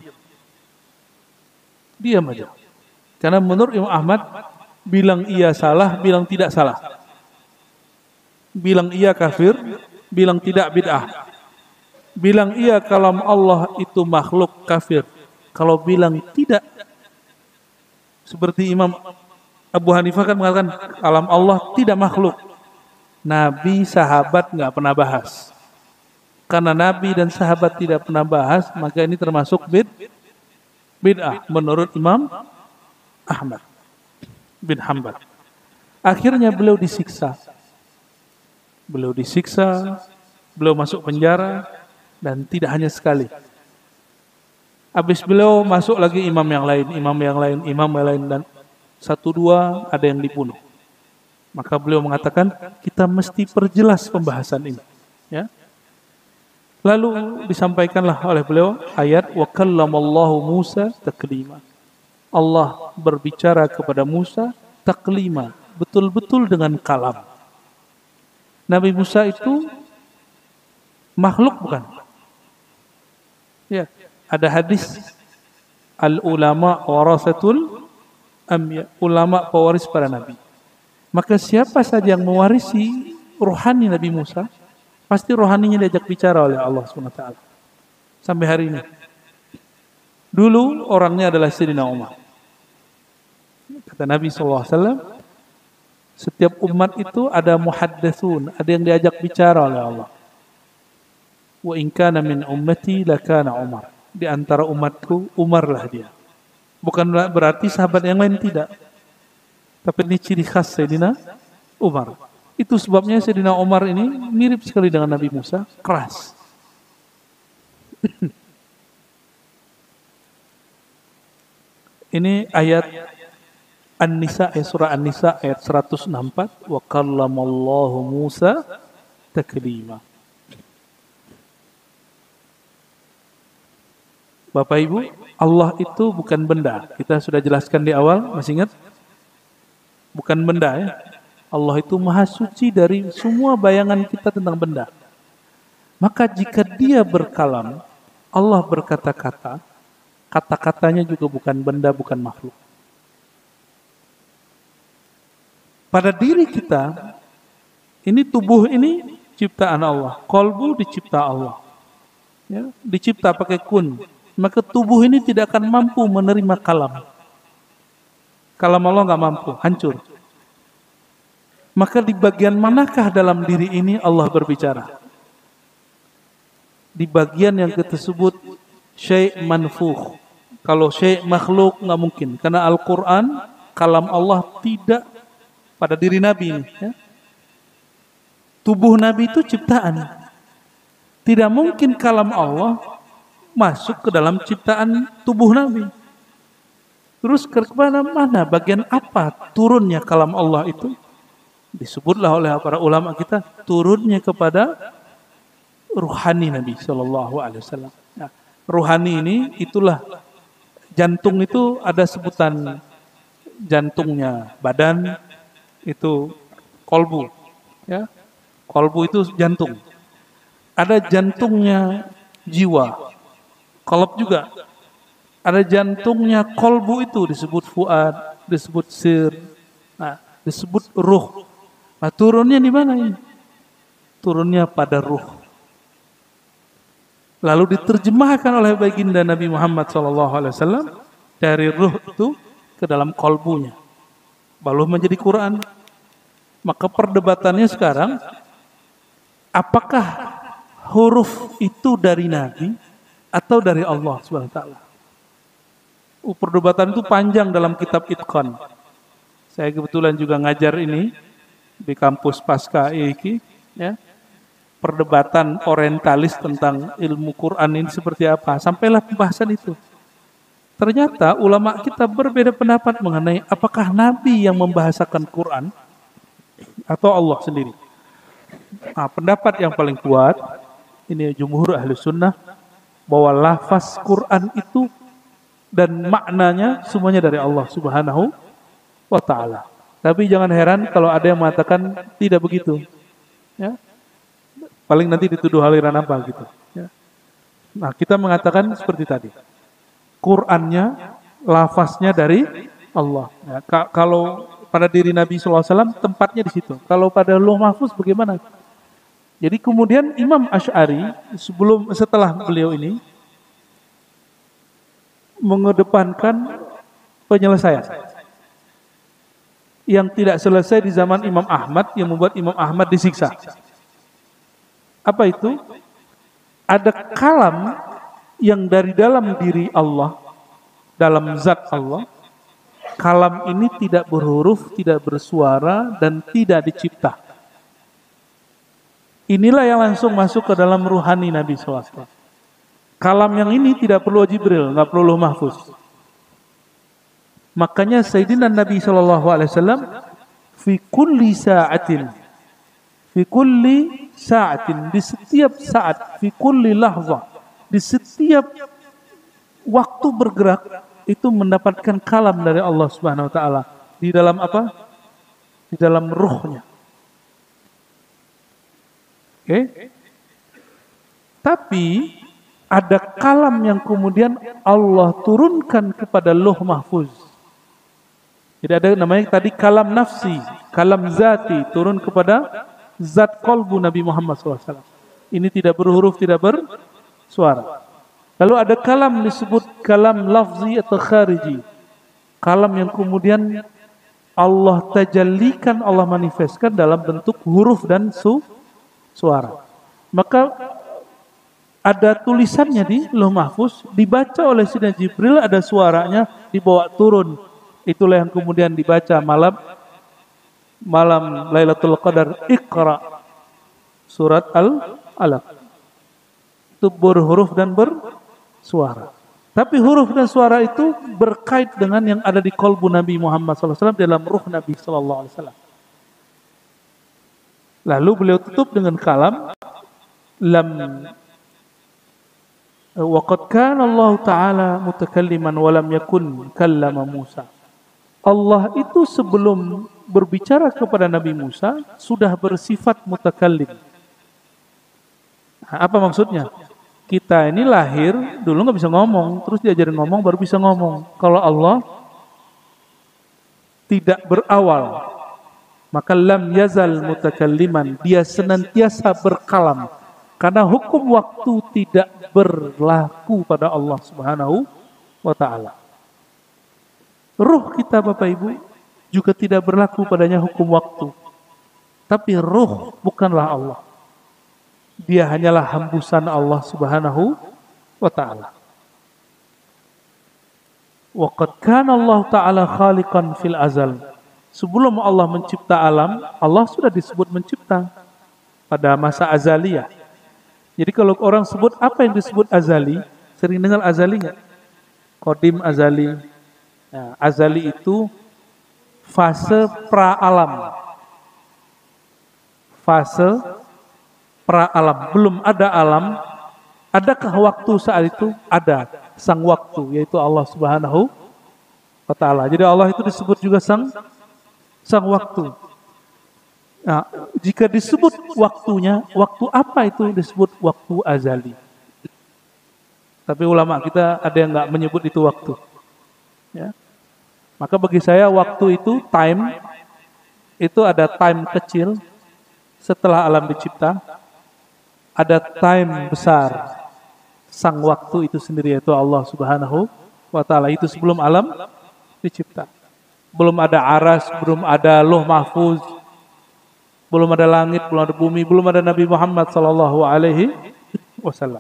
Diam aja. Karena menurut Imam Ahmad, bilang iya salah, bilang tidak salah. Bilang iya kafir, bilang tidak bid'ah. Bilang iya kalam Allah itu makhluk, kafir. Kalau bilang tidak, seperti Imam Abu Hanifah kan mengatakan kalam Allah tidak makhluk. Nabi, sahabat nggak pernah bahas. Karena Nabi dan sahabat tidak pernah bahas, maka ini termasuk bid, bid'ah menurut Imam Ahmad bin Hanbal. Akhirnya beliau disiksa. Beliau disiksa, beliau masuk penjara, Dan tidak hanya sekali. Habis beliau masuk lagi imam yang lain, imam yang lain, imam yang lain, dan satu dua ada yang dibunuh. Maka beliau mengatakan kita mesti perjelas pembahasan ini. Ya. Lalu disampaikanlah oleh beliau ayat wa kallamallahu Musa taklima. Allah berbicara kepada Musa taklima, betul-betul dengan kalam. Nabi Musa itu makhluk bukan? Ya, ada hadis al ulama warasatul amya, ulama pewaris para nabi. Maka siapa saja yang mewarisi rohani Nabi Musa, pasti rohaninya diajak bicara oleh Allah subhanahu wa taala. Sampai hari ini. Dulu orangnya adalah Sayyidina Umar. Kata Nabi sallallahu alaihi wasallam, setiap umat itu ada muhaddatsun, ada yang diajak bicara oleh Allah. Wa in kana min ummati lakana Umar. Di antara umatku, Umarlah dia. Bukan berarti sahabat yang lain tidak. Tapi ini ciri khas Sayyidina Umar. Itu sebabnya Sayyidina Umar ini mirip sekali dengan Nabi Musa, keras. Ini ayat An-Nisa, ayat surah An-Nisa ayat seratus enam puluh empat. Wa kallamallahu Musa taklima. Bapak Ibu, Allah itu bukan benda. Kita sudah jelaskan di awal, masih ingat? Bukan benda ya. Allah itu maha suci dari semua bayangan kita tentang benda. Maka jika dia berkalam, Allah berkata-kata, kata-katanya juga bukan benda, bukan makhluk. Pada diri kita, ini tubuh ini ciptaan Allah. Kolbu dicipta Allah. Ya, dicipta pakai kun. Maka tubuh ini tidak akan mampu menerima kalam. Kalam Allah nggak mampu, hancur. Maka di bagian manakah dalam diri ini Allah berbicara? Di bagian yang kita sebut syai' manfukh. Kalau syai' makhluk nggak mungkin, karena Al-Quran kalam Allah tidak pada diri Nabi ini. Ya. Tubuh Nabi itu ciptaan. Tidak mungkin kalam Allah masuk ke dalam ciptaan tubuh Nabi. Terus ke mana-mana, bagian apa turunnya kalam Allah itu? Disebutlah oleh para ulama kita, turunnya kepada ruhani Nabi Shallallahu Alaihi Wasallam. Nah, ruhani ini itulah jantung itu ada sebutan jantungnya badan itu kolbu, ya kolbu itu jantung. Ada jantungnya jiwa. Kolb juga. Ada jantungnya kolbu itu disebut fuad, disebut sir, nah, disebut ruh. Nah, turunnya di mana ini? Turunnya pada ruh. Lalu diterjemahkan oleh baginda Nabi Muhammad shallallahu alaihi wasallam dari ruh itu ke dalam kolbunya. Baru menjadi Quran. Maka perdebatannya sekarang, apakah huruf itu dari Nabi atau dari Allah subhanahu wa taala? Uh, perdebatan itu panjang dalam kitab Itqan. Saya kebetulan juga ngajar ini di kampus Pasca I I K I, ya. Perdebatan orientalis tentang ilmu Quran ini seperti apa. Sampailah pembahasan itu. Ternyata ulama kita berbeda pendapat mengenai apakah Nabi yang membahasakan Quran atau Allah sendiri. Nah, pendapat yang paling kuat, ini jumhur ahli sunnah, bahwa lafaz Quran itu dan maknanya semuanya dari Allah subhanahu wa ta'ala. Tapi jangan heran kalau ada yang mengatakan tidak begitu. Ya. Paling nanti dituduh aliran apa gitu. Ya. Nah, kita mengatakan seperti tadi. Qurannya, lafaznya dari Allah. Ya, ka- kalau pada diri Nabi shallallahu alaihi wasallam tempatnya di situ. Kalau pada Lauh Mahfuz bagaimana? Jadi kemudian Imam Asy'ari sebelum setelah beliau ini mengedepankan penyelesaian yang tidak selesai di zaman Imam Ahmad yang membuat Imam Ahmad disiksa. Apa itu? Ada kalam yang dari dalam diri Allah, dalam zat Allah. Kalam ini tidak berhuruf, tidak bersuara, dan tidak dicipta. Inilah yang langsung masuk ke dalam ruhani Nabi shallallahu alaihi wasallam. Kalam yang ini tidak perlu Jibril, nggak perlu Lauh Mahfuz. Makanya Sayyidina Nabi shallallahu alaihi wasallam fi kulli sa'atin, fi kulli sa'atin, di setiap saat, fi kulli lahzah, di setiap waktu bergerak itu mendapatkan kalam dari Allah Subhanahu wa taala di dalam apa? Di dalam ruhnya. Oke. Okay? Tapi ada kalam yang kemudian Allah turunkan kepada Lauh Mahfuz. Jadi ada namanya tadi kalam nafsi, kalam zati, turun kepada zat qalbu Nabi Muhammad shallallahu alaihi wasallam. Ini tidak berhuruf, tidak bersuara. Lalu ada kalam disebut kalam lafzi atau khariji. Kalam yang kemudian Allah tajallikan, Allah manifestkan dalam bentuk huruf dan su, suara. Maka ada tulisannya di Lauh Mahfuz, dibaca oleh Sayyidina Jibril, ada suaranya, dibawa turun. Itulah yang kemudian dibaca malam malam Lailatul Qadar, Iqra, surat Al-Alaq. Itu berhuruf dan bersuara. Tapi huruf dan suara itu berkait dengan yang ada di qalbu Nabi Muhammad shallallahu alaihi wasallam, dalam ruh Nabi shallallahu alaihi wasallam. Lalu beliau tutup dengan kalam lam waqad kana Allah Ta'ala mutakalliman wa lam yakun kallama Musa. Allah itu sebelum berbicara kepada Nabi Musa sudah bersifat mutakallim. Nah, apa maksudnya? Kita ini lahir dulu nggak bisa ngomong, terus diajarin ngomong baru bisa ngomong. Kalau Allah tidak berawal, maka lam yazal mutakalliman, dia senantiasa berkalam. Karena hukum waktu tidak berlaku pada Allah Subhanahu wa taala. Ruh kita Bapak Ibu juga tidak berlaku padanya hukum waktu. Tapi ruh bukanlah Allah. Dia hanyalah hembusan Allah Subhanahu wa taala. Wa qad kana Allah taala khaliqan fil azal. Sebelum Allah mencipta alam, Allah sudah disebut mencipta pada masa azaliyah. Jadi kalau orang sebut apa yang disebut azali, sering dengar azali nggak? Qadim azali. Nah, azali itu fase pra-alam. Fase pra-alam. Belum ada alam. Adakah waktu saat itu? Ada. Sang waktu, yaitu Allah Subhanahu wa ta'ala. Jadi Allah itu disebut juga sang, sang waktu. Nah, jika disebut waktunya, waktu apa itu disebut waktu azali. Tapi ulama kita ada yang nggak menyebut itu waktu. Ya. Maka bagi saya waktu itu time, itu ada time kecil setelah alam dicipta, ada time besar sang waktu itu sendiri, yaitu Allah Subhanahu wa ta'ala. Itu sebelum alam dicipta. Belum ada aras, belum ada Lauh Mahfuz, belum ada langit, belum ada bumi, belum ada Nabi Muhammad sallallahu alaihi wasallam.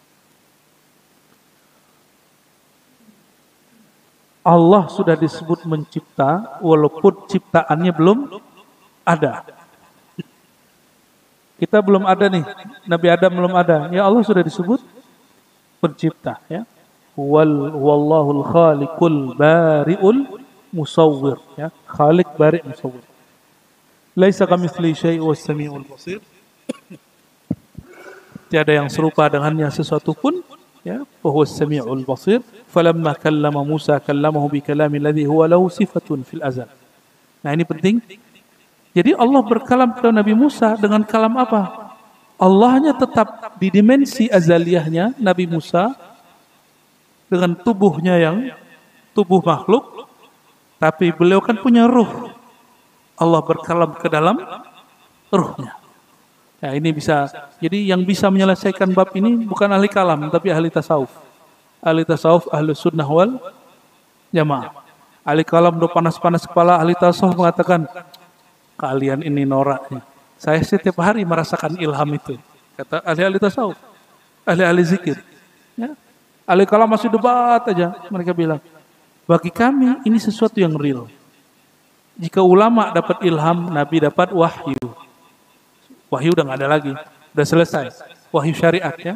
Allah sudah disebut mencipta walaupun ciptaannya belum ada. Kita belum ada nih, Nabi Adam belum ada. Ya Allah sudah disebut pencipta, ya. Wal wallahul khaliqul bari'ul musawwir, ya. Khaliq bari' musawwir. Laisa kamitslihi syai'un was samiul basir. Tiada yang serupa dengannya sesuatu pun, ya. Huwas samiul basir. Falamma kallama Musa kallamahu bi kalamin alladhi huwa lahu sifatun fil azal. Nah, ini penting. Jadi Allah berkalam kepada Nabi Musa dengan kalam apa? Allahnya tetap di dimensi azaliyahnya Nabi Musa dengan tubuhnya yang tubuh makhluk, tapi beliau kan punya ruh. Allah berkalam ke dalam ruhnya. Nah, ini bisa. Jadi yang bisa menyelesaikan bab ini bukan ahli kalam, tapi ahli tasawuf. Ahli tasawuf, ahli sunnah wal jamaah. Ahli kalam udah panas-panas kepala, ahli tasawuf mengatakan, kalian ini noraknya. Saya setiap hari merasakan ilham itu. Kata ahli-ahli tasawuf, ahli-ahli zikir. Ya. Ahli kalam masih debat aja. Mereka bilang, bagi kami ini sesuatu yang real. Jika ulama dapat ilham, Nabi dapat wahyu. Wahyu udah nggak ada lagi. Sudah selesai wahyu syariat ya.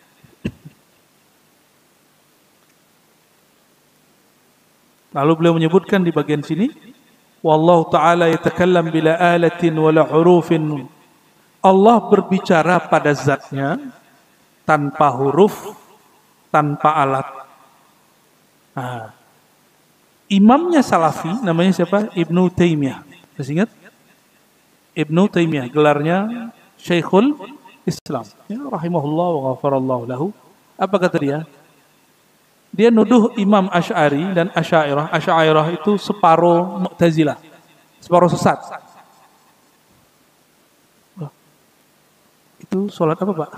Lalu beliau menyebutkan di bagian sini, wallahu ta'ala yatakallam bila alatin wala hurufin. Allah berbicara pada zatnya tanpa huruf, tanpa alat. Nah, imamnya Salafi namanya siapa? Ibnu Taimiyah. Masih ingat? Ibnu Taimiyah, gelarnya Syekhul Islam. Ya, rahimahullah wa ghafarallahu lahu. Apa kata dia? Dia nuduh Imam Asy'ari dan Asy'ariyah. Asy'ariyah itu separuh Mu'tazilah, separuh sesat. Oh, itu sholat apa, Pak?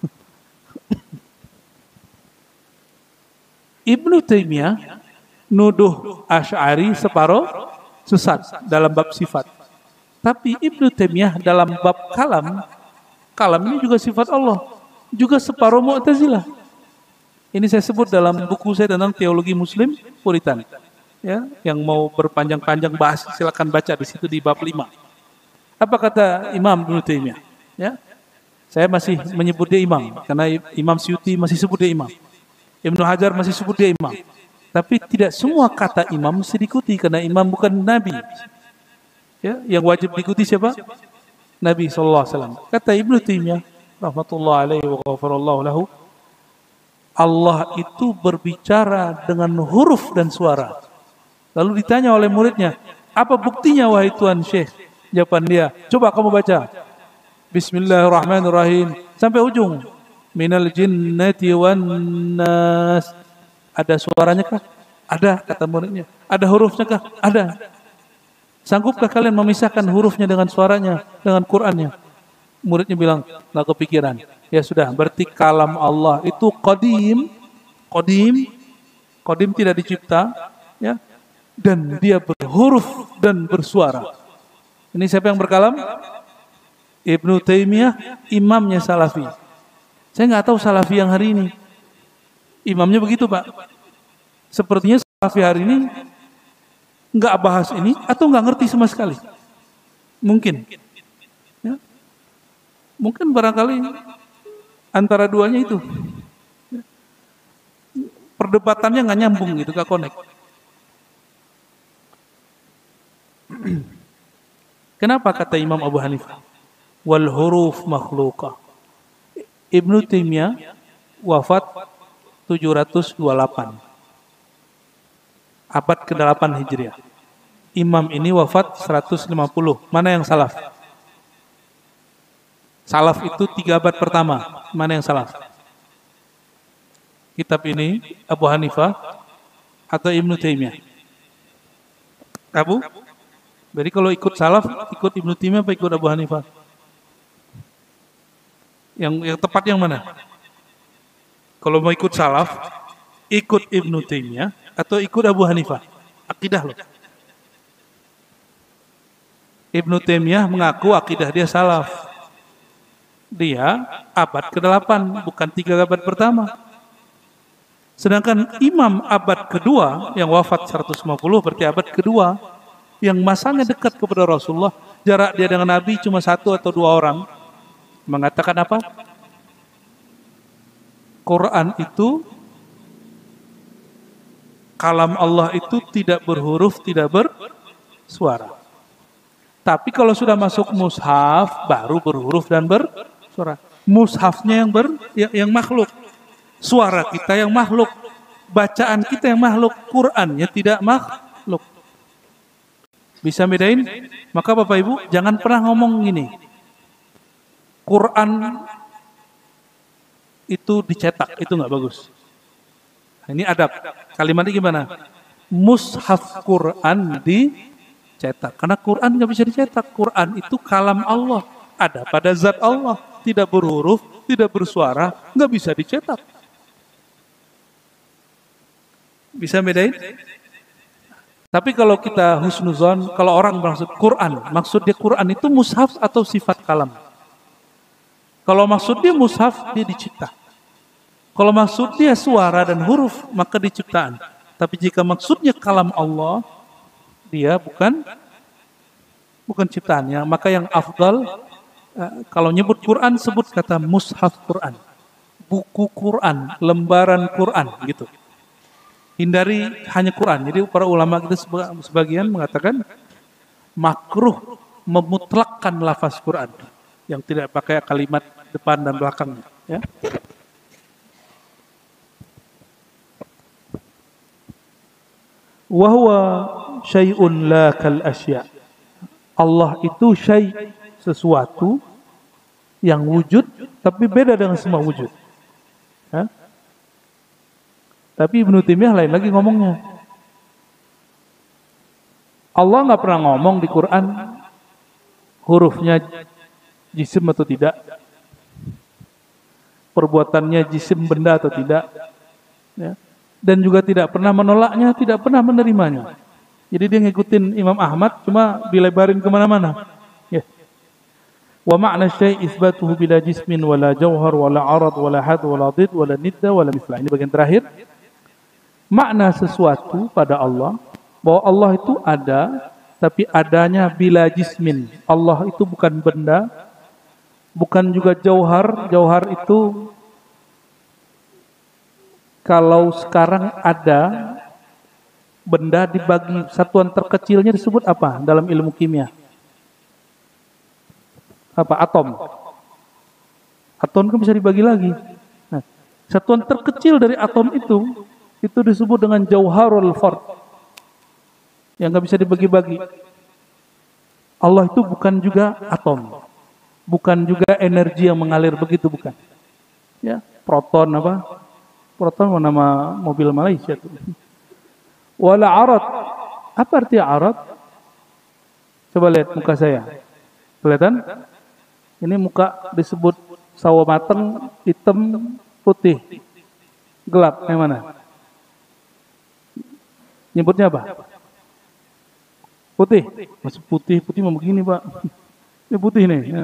Ibnu Taimiyah nuduh Asy'ari separuh sesat dalam bab sifat. Tapi Ibnu Taimiyah dalam bab kalam, kalam ini juga sifat Allah, juga separuh Mu'tazilah. Ini saya sebut dalam buku saya tentang teologi Muslim Puritan. Ya, yang mau berpanjang-panjang bahas silakan baca di situ di bab lima. Apa kata Imam Ibnu Taimiyah? Ya, saya masih menyebut dia imam karena Imam Suyuti masih sebut dia imam. Ibnu Hajar masih sebut dia imam. Tapi tidak semua kata imam mesti diikuti karena imam bukan nabi. Ya, yang wajib diikuti siapa? Nabi sallallahu alaihi wasallam. Kata Ibnu Taimiyah rahmatullahi alaihi wa ghafarallahu lahu, Allah itu berbicara dengan huruf dan suara. Lalu ditanya oleh muridnya, apa buktinya wahai Tuan Syekh? Jawaban dia, coba kamu baca. Bismillahirrahmanirrahim. Sampai ujung. Minal jinnati wan nas. Ada suaranya kah? Ada, kata muridnya. Ada hurufnya kah? Ada. Sanggupkah kalian memisahkan hurufnya dengan suaranya, dengan Qur'annya? Muridnya bilang, nggak kepikiran. Ya sudah, berarti kalam Allah itu qadim, qadim, qadim tidak dicipta, ya, dan dia berhuruf dan bersuara. Ini siapa yang berkalam? Ibnu Taimiyah, imamnya Salafi. Saya nggak tahu Salafi yang hari ini. Imamnya begitu, Pak. Sepertinya Salafi hari ini nggak bahas ini atau nggak ngerti sama sekali. Mungkin. Ya. Mungkin barangkali antara duanya itu. Perdebatannya nggak nyambung gitu, nggak connect. Kenapa kata Imam Abu Hanifah? Wal huruf makhluqah. Ibnu Taimiyah wafat tujuh ratus dua puluh delapan. Abad kedelapan Hijriah. Imam ini wafat seratus lima puluh. Mana yang salaf? Salaf itu tiga abad pertama. Mana yang salaf? Kitab ini Abu Hanifah atau Ibnu Taimiyah? Abu? Jadi kalau ikut salaf, ikut Ibnu Taimiyah apa ikut Abu Hanifah? Yang yang tepat yang mana? Kalau mau ikut salaf, ikut Ibnu Taimiyah atau ikut Abu Hanifah? Akidah loh. Ibnu Taimiyah mengaku akidah dia salaf. Dia abad kedelapan, bukan tiga abad pertama. Sedangkan imam abad kedua yang wafat seratus lima puluh berarti abad kedua, yang masanya dekat kepada Rasulullah, jarak dia dengan Nabi cuma satu atau dua orang, mengatakan apa? Quran itu, kalam Allah itu tidak berhuruf, tidak bersuara. Tapi kalau sudah masuk mushaf, baru berhuruf dan bersuara. Mushafnya yang ber, yang, yang makhluk, suara kita yang makhluk, bacaan kita yang makhluk, Qurannya tidak makhluk. Bisa bedain? Maka Bapak Ibu jangan pernah ngomong gini, Quran itu dicetak, itu nggak bagus. Ini adab. Kalimatnya gimana? Mushaf Quran dicetak. Karena Quran nggak bisa dicetak. Quran itu kalam Allah, ada pada zat Allah, tidak berhuruf, tidak bersuara, nggak bisa dicetak. Bisa bedain? Tapi kalau kita husnuzon, kalau orang maksud Quran, maksud dia Quran itu mushaf atau sifat kalam? Kalau maksud dia mushaf, dia dicipta. Kalau maksud dia suara dan huruf, maka diciptaan. Tapi jika maksudnya kalam Allah, dia bukan bukan ciptaannya. Maka yang afdal Uh, kalau nyebut Quran sebut kata mushaf Quran, buku Quran, lembaran Quran gitu. Hindari hanya Quran. Jadi para ulama kita sebagian mengatakan makruh memutlakkan lafaz Quran yang tidak pakai kalimat depan dan belakangnya. Ya. Wahwa syai'un la kal asya. Allah itu syai', sesuatu yang wujud tapi beda dengan semua wujud. Ya. Tapi Ibnu Taimiyah lain lagi ngomongnya. Allah nggak pernah ngomong di Quran hurufnya jisim atau tidak, perbuatannya jisim benda atau tidak, ya. Dan juga tidak pernah menolaknya, tidak pernah menerimanya. Jadi dia ngikutin Imam Ahmad, cuma dilebarin kemana-mana. Ya. Wa ma'na syai' isbatuhu bila jismin wala jauhar wala arad wala had wala did wala nidda wala mithlah. Ini bagian terakhir. Makna sesuatu pada Allah, bahwa Allah itu ada, tapi adanya bila jismin. Allah itu bukan benda, bukan juga jauhar. Jauhar itu kalau sekarang ada benda dibagi satuan terkecilnya disebut apa dalam ilmu kimia? Apa? Atom. Atom kan bisa dibagi lagi. Nah, satuan terkecil dari atom itu itu disebut dengan jauharul fard, yang nggak bisa dibagi-bagi. Allah itu bukan juga atom, bukan juga energi yang mengalir begitu, bukan. Ya, proton apa? Proton nama mobil Malaysia tuh. Wala arad. Apa arti arad? Coba lihat muka saya. Kelihatan? Ini muka disebut sawo mateng, hitam, putih, gelap. Yang mana? Nyebutnya apa? Putih. Masuk putih, putih mau begini, Pak. Ini putih nih. Ya.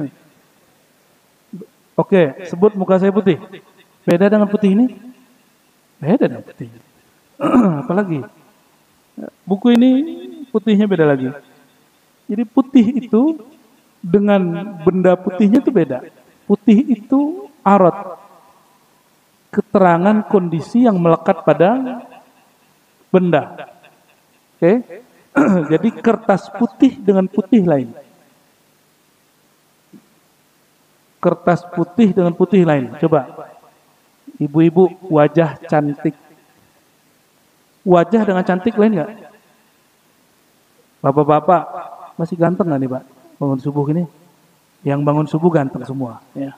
Oke, sebut muka saya putih. Beda dengan putih ini? Beda dengan putih. Apalagi? Buku ini putihnya beda lagi. Jadi putih itu dengan benda putihnya itu beda. Putih itu arad, keterangan kondisi yang melekat pada benda. Oke, okay? Jadi kertas putih dengan putih lain. Kertas putih dengan putih lain. Coba, ibu-ibu wajah cantik. Wajah dengan cantik lain nggak? Bapak-bapak masih ganteng nggak nih, Pak? Bangun subuh ini, yang bangun subuh ganteng semua. Ya.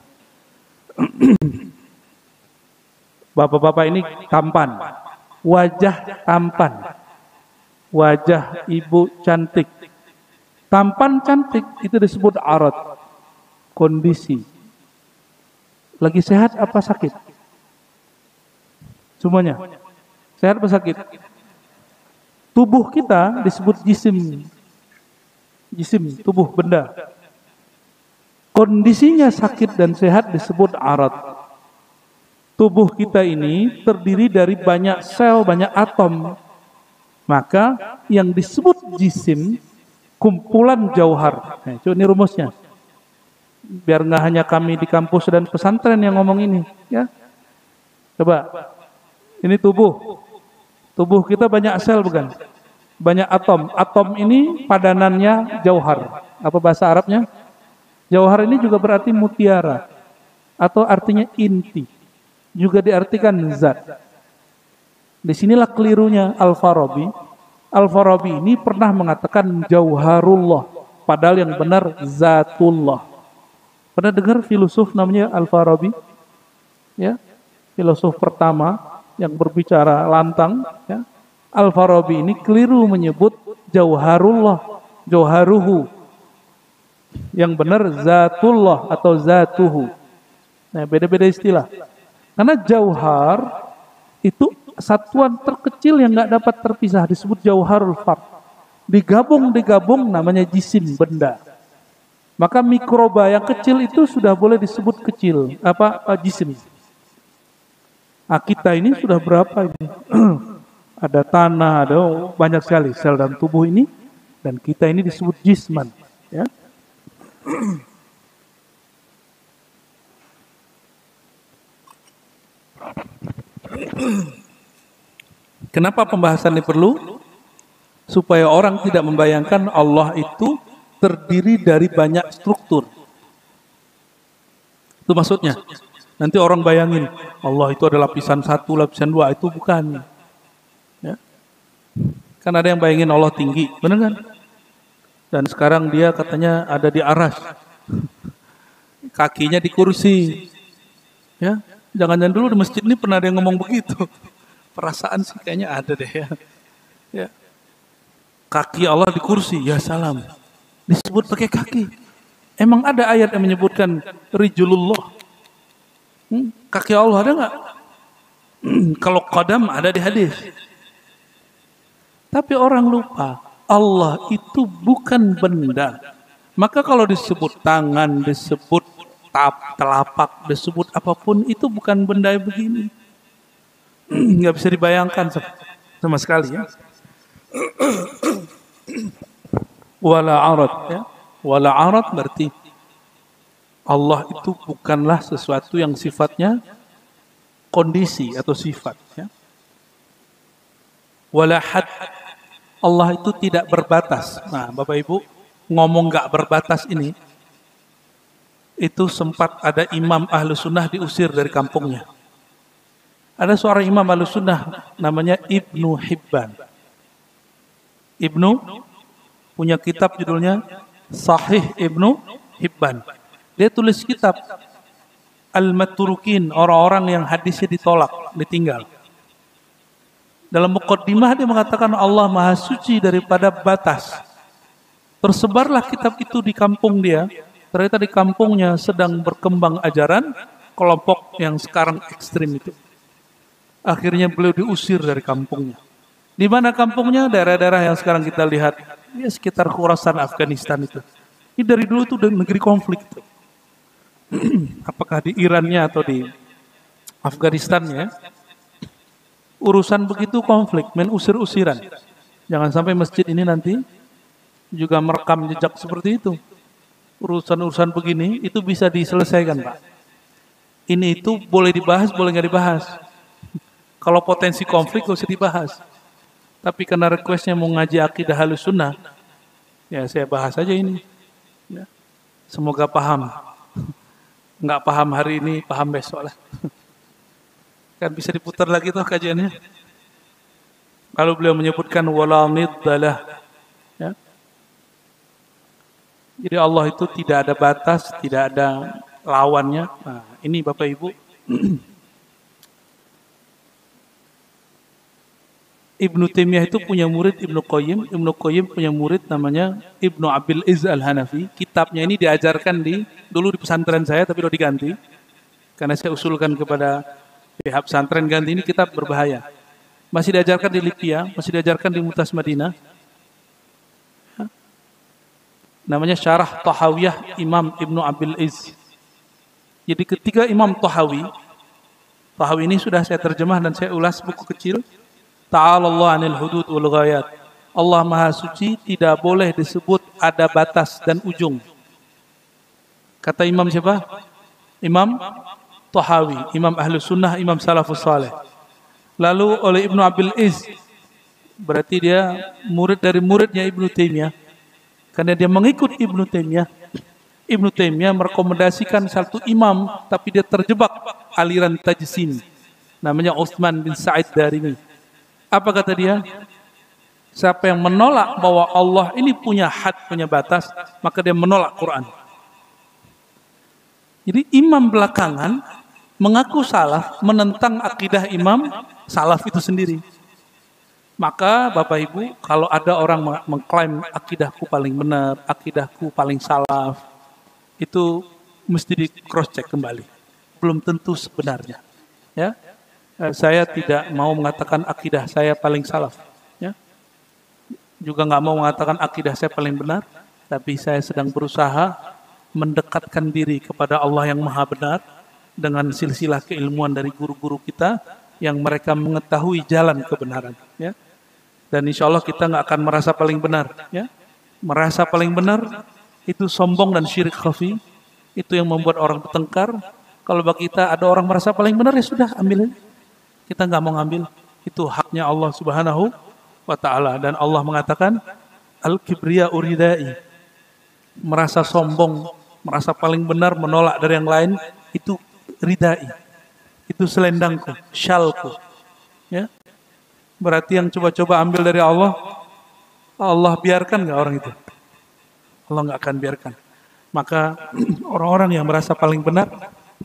Bapak-bapak ini tampan, wajah tampan. Wajah ibu cantik, tampan cantik, itu disebut arad, kondisi. Lagi sehat apa sakit? Semuanya sehat apa sakit? Tubuh kita disebut jisim, jisim, tubuh benda. Kondisinya sakit dan sehat disebut arad. Tubuh kita ini terdiri dari banyak sel, banyak atom. Maka yang disebut jisim, kumpulan jauhar. Nah, ini rumusnya. Biar nggak hanya kami di kampus dan pesantren yang ngomong ini, ya. Coba, ini tubuh. Tubuh kita banyak sel, bukan? Banyak atom. Atom ini padanannya jauhar. Apa bahasa Arabnya? Jauhar ini juga berarti mutiara, atau artinya inti. Juga diartikan zat. Disinilah kelirunya Al-Farabi. Al-Farabi ini pernah mengatakan jauharullah, padahal yang benar zatullah. Pernah dengar filosof namanya Al-Farabi? Ya, filosof pertama yang berbicara lantang. Ya. Al-Farabi ini keliru menyebut jauharullah, jauharuhu. Yang benar zatullah atau zatuhu. Nah, beda-beda istilah. Karena jauhar itu satuan terkecil yang nggak dapat terpisah, disebut jauharul fard. Digabung digabung namanya jisim, benda. Maka mikroba yang kecil itu sudah boleh disebut kecil, apa jisim. Nah, kita ini sudah berapa ini? Ada tanah, ada banyak sekali sel dalam tubuh ini, dan kita ini disebut jisman. Ya. Kenapa pembahasan ini perlu? Supaya orang tidak membayangkan Allah itu terdiri dari banyak struktur. Itu maksudnya. Nanti orang bayangin Allah itu ada lapisan satu, lapisan dua, itu bukan. Ya. Kan ada yang bayangin Allah tinggi, benar kan? Dan sekarang dia katanya ada di aras, kakinya di kursi. Ya, jangan-jangan dulu di masjid ini pernah ada yang ngomong begitu. Perasaan sih kayaknya ada deh ya. Ya. Kaki Allah di kursi, ya salam. Disebut pakai kaki. Emang ada ayat yang menyebutkan rijulullah? Hmm? Kaki Allah ada nggak? Hmm, kalau qadam ada di hadis. Tapi orang lupa, Allah itu bukan benda. Maka kalau disebut tangan, disebut tap, telapak, disebut apapun, itu bukan benda begini. Nggak bisa dibayangkan sama sekali ya. Wala arat ya. Wala arat berarti Allah itu bukanlah sesuatu yang sifatnya kondisi atau sifat ya. Wala had, Allah itu tidak berbatas. Nah, Bapak Ibu, ngomong nggak berbatas ini, itu sempat ada imam ahlu sunnah diusir dari kampungnya. Ada seorang imam ahlu sunnah namanya Ibnu Hibban. Ibnu punya kitab judulnya Sahih Ibnu Hibban. Dia tulis kitab Al-Maturukin, orang-orang yang hadisnya ditolak, ditinggal. Dalam muqaddimah dia mengatakan Allah Maha Suci daripada batas. Tersebarlah kitab itu di kampung dia. Ternyata di kampungnya sedang berkembang ajaran kelompok yang sekarang ekstrim itu. Akhirnya beliau diusir dari kampungnya. Di mana kampungnya? Daerah-daerah yang sekarang kita lihat, ya sekitar Khurasan, Afghanistan itu. Ini dari dulu tuh negeri konflik itu. Apakah di Irannya atau di Afghanistannya? Urusan begitu konflik, main usir-usiran. Jangan sampai masjid ini nanti juga merekam jejak seperti itu. Urusan-urusan begini itu bisa diselesaikan, Pak. Ini itu boleh dibahas, boleh nggak dibahas. Kalau potensi konflik gak usah dibahas. Tapi karena requestnya mau ngaji akidah halus sunnah, ya saya bahas aja ini. Ya. Semoga paham. Nggak paham hari ini, paham besok lah. Kan bisa diputar lagi tuh kajiannya. Kalau beliau menyebutkan wala niddalah. Ya. Jadi Allah itu tidak ada batas, tidak ada lawannya. Nah, ini Bapak Ibu. Ibnu Taimiyah itu punya murid Ibnu Qayyim. Ibnu Qayyim punya murid namanya Ibnu Abil Izz Al-Hanafi. Kitabnya ini diajarkan di dulu di pesantren saya, tapi udah diganti. Karena saya usulkan kepada pihak pesantren ganti ini kitab berbahaya. Masih diajarkan di Libya, masih diajarkan di Mu'tas Madinah. Namanya Syarah Tahawiyah Imam Ibnu Abil Izz. Jadi ketika Imam Tahawi, Tahawi ini sudah saya terjemah dan saya ulas buku kecil. Ta'ala Allah anil hudud wal ghayat. Allah Maha Suci, tidak boleh disebut ada batas dan ujung. Kata Imam siapa? Imam Tahawi, Imam Ahlus Sunnah, Imam Salafus Saleh. Lalu oleh Ibnu Abil Izz, berarti dia murid dari muridnya Ibnu Taimiyah. Karena dia mengikut Ibnu Taimiyah. Ibnu Taimiyah merekomendasikan satu imam, tapi dia terjebak aliran tajsim. Namanya Utsman bin Sa'id Darimi. Apa kata dia? Siapa yang menolak bahwa Allah ini punya had, punya batas, maka dia menolak Quran. Jadi imam belakangan mengaku salah, menentang akidah imam salaf itu sendiri. Maka Bapak Ibu, kalau ada orang mengklaim akidahku paling benar, akidahku paling salaf, itu mesti di cross check kembali. Belum tentu sebenarnya. Ya. Saya tidak mau mengatakan akidah saya paling salaf, ya. Juga nggak mau mengatakan akidah saya paling benar, tapi saya sedang berusaha mendekatkan diri kepada Allah yang Maha Benar dengan silsilah keilmuan dari guru-guru kita yang mereka mengetahui jalan kebenaran, ya. Dan insya Allah kita nggak akan merasa paling benar, ya. Merasa paling benar itu sombong dan syirik khafi, itu yang membuat orang bertengkar. Kalau bagi kita ada orang merasa paling benar, ya sudah ambil. Kita nggak mau ngambil, itu haknya Allah Subhanahu wa Ta'ala. Dan Allah mengatakan, al-kibriya uridai, merasa sombong, merasa paling benar, menolak dari yang lain, itu ridai, itu selendangku, syalku. Ya, berarti yang coba-coba ambil dari Allah, Allah biarkan nggak orang itu? Allah nggak akan biarkan. Maka orang-orang yang merasa paling benar,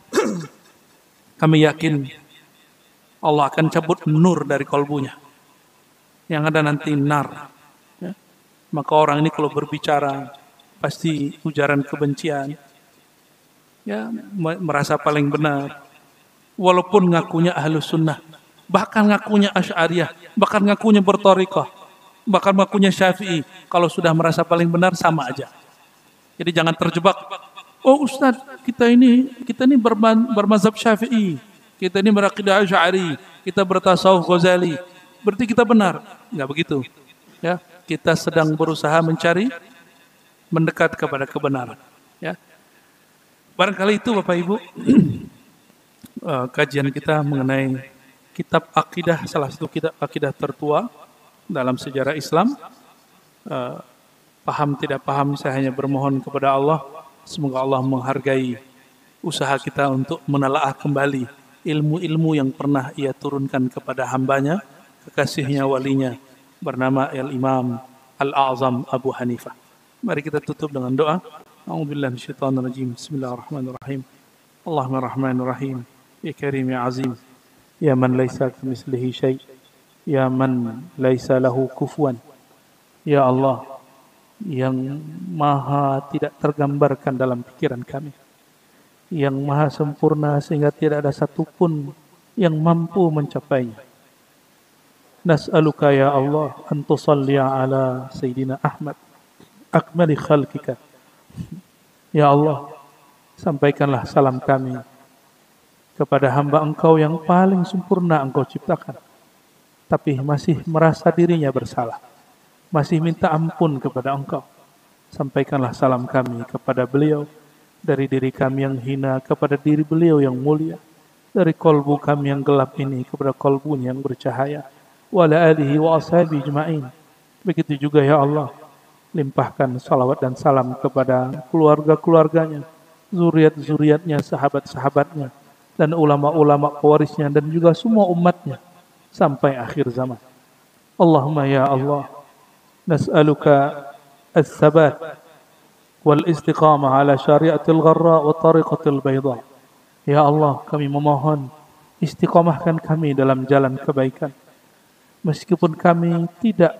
kami yakin Allah akan cabut nur dari kalbunya. Yang ada nanti nar. Ya. Maka orang ini kalau berbicara pasti ujaran kebencian. Ya, merasa paling benar. Walaupun ngakunya ahlus sunnah, bahkan ngakunya asy'ariyah, bahkan ngakunya berthariqah, bahkan ngakunya syafi'i, kalau sudah merasa paling benar sama aja. Jadi jangan terjebak. Oh Ustaz, kita ini kita ini bermazhab Syafi'i, kita ini beraqidah Asy'ari, kita bertasawuf Ghazali, berarti kita benar. Enggak begitu. Ya, kita sedang berusaha mencari mendekat kepada kebenaran. Ya. Barangkali itu Bapak Ibu kajian kita mengenai kitab akidah, salah satu kitab akidah tertua dalam sejarah Islam. Paham tidak paham, saya hanya bermohon kepada Allah, semoga Allah menghargai usaha kita untuk menelaah kembali ilmu-ilmu yang pernah Ia turunkan kepada hambanya, kekasihnya, walinya, bernama Al-Imam Al-A'zam Abu Hanifah. Mari kita tutup dengan doa. A'udzubillahi minasyaitonir rajim. Bismillahirrahmanirrahim. Allahumma rahmanir rahim. Ya Karim ya Azim. Ya man laisa kamitslihi syai'. Ya man laisa lahu kufuwan. Ya Allah, yang maha tidak tergambarkan dalam pikiran kami, yang maha sempurna sehingga tidak ada satupun yang mampu mencapainya. Nas'aluka ya Allah an tusalli ala Sayyidina Ahmad akmali khalqika. Ya Allah, sampaikanlah salam kami kepada hamba Engkau yang paling sempurna Engkau ciptakan, tapi masih merasa dirinya bersalah, masih minta ampun kepada Engkau. Sampaikanlah salam kami kepada beliau, dari diri kami yang hina kepada diri beliau yang mulia, dari kolbu kami yang gelap ini kepada kolbunya yang bercahaya. Wa ala alihi wa ashabihi ajma'in. Begitu juga ya Allah, limpahkan salawat dan salam kepada keluarga-keluarganya, zuriat-zuriatnya, sahabat-sahabatnya, dan ulama-ulama pewarisnya, dan juga semua umatnya sampai akhir zaman. Allahumma ya Allah, nas'aluka al-thabat wal-istiqamah ala syariatil gharra wa tariqatil bayda. Ya Allah, kami memohon istiqamahkan kami dalam jalan kebaikan. Meskipun kami tidak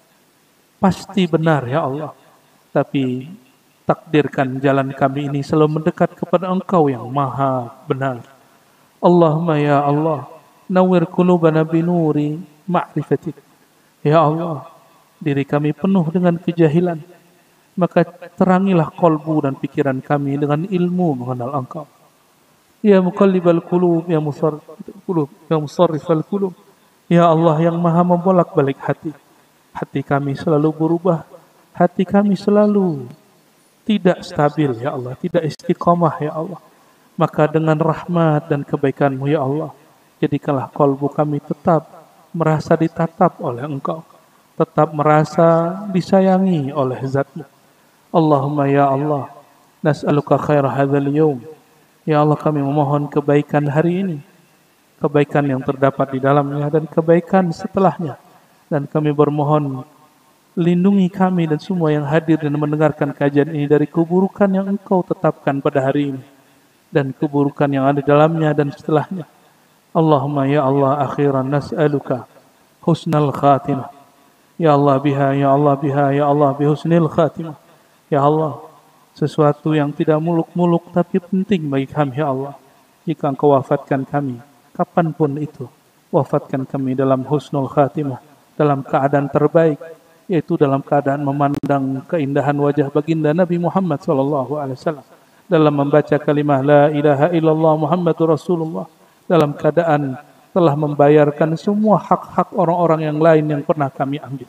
pasti benar ya Allah, tapi takdirkan jalan kami ini selalu mendekat kepada Engkau yang maha benar. Allahumma ya Allah, nawwir qulubana binuri ma'rifatik. Ya Allah, diri kami penuh dengan kejahilan, maka terangilah kolbu dan pikiran kami dengan ilmu mengenal Engkau. Ya muqallibal qulub, ya musarrif qulub, ya musarrifal qulub. Ya Allah yang maha membolak-balik hati. Hati kami selalu berubah, hati kami selalu tidak stabil ya Allah, tidak istiqamah ya Allah. Maka dengan rahmat dan kebaikan-Mu ya Allah, jadikanlah kolbu kami tetap merasa ditatap oleh Engkau, tetap merasa disayangi oleh Zat-Mu. Allahumma ya Allah, nas'aluka khair hadzal yaum. Ya Allah, kami memohon kebaikan hari ini, kebaikan yang terdapat di dalamnya dan kebaikan setelahnya. Dan kami bermohon, lindungi kami dan semua yang hadir dan mendengarkan kajian ini dari keburukan yang Engkau tetapkan pada hari ini dan keburukan yang ada di dalamnya dan setelahnya. Allahumma ya Allah, akhiran nas'aluka husnal khatimah. Ya Allah biha, ya Allah biha, ya Allah bihusnil khatimah. Ya Allah, sesuatu yang tidak muluk-muluk tapi penting bagi kami ya Allah. Jika Engkau wafatkan kami, kapanpun itu, wafatkan kami dalam husnul khatimah, dalam keadaan terbaik, yaitu dalam keadaan memandang keindahan wajah baginda Nabi Muhammad sallallahu alaihi wasallam, dalam membaca kalimah la ilaha illallah Muhammadur Rasulullah, dalam keadaan telah membayarkan semua hak-hak orang-orang yang lain yang pernah kami ambil.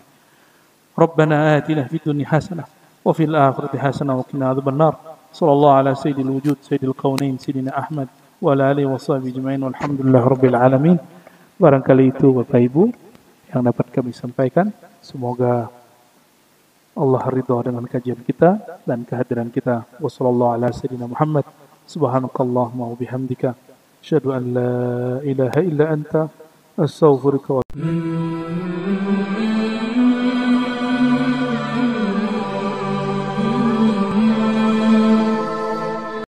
Rabbana atina fid dunya hasanah wa fil akhirati hasanah wa qina adzabannar. Sallallahu ala sayyidil wujud sayyidil kaunain sayyidina Ahmad wa ala alihi wa sahbihi ajma'in walhamdulillahi rabbil alamin. Barangkali itu Bapak Ibu yang dapat kami sampaikan. Semoga Allah ridha dengan kajian kita dan kehadiran kita. Wassallallahu ala sayyidina Muhammad. Subhanakallahumma wa bihamdika. Asyhadu an la ilaha illa anta astaghfiruka wa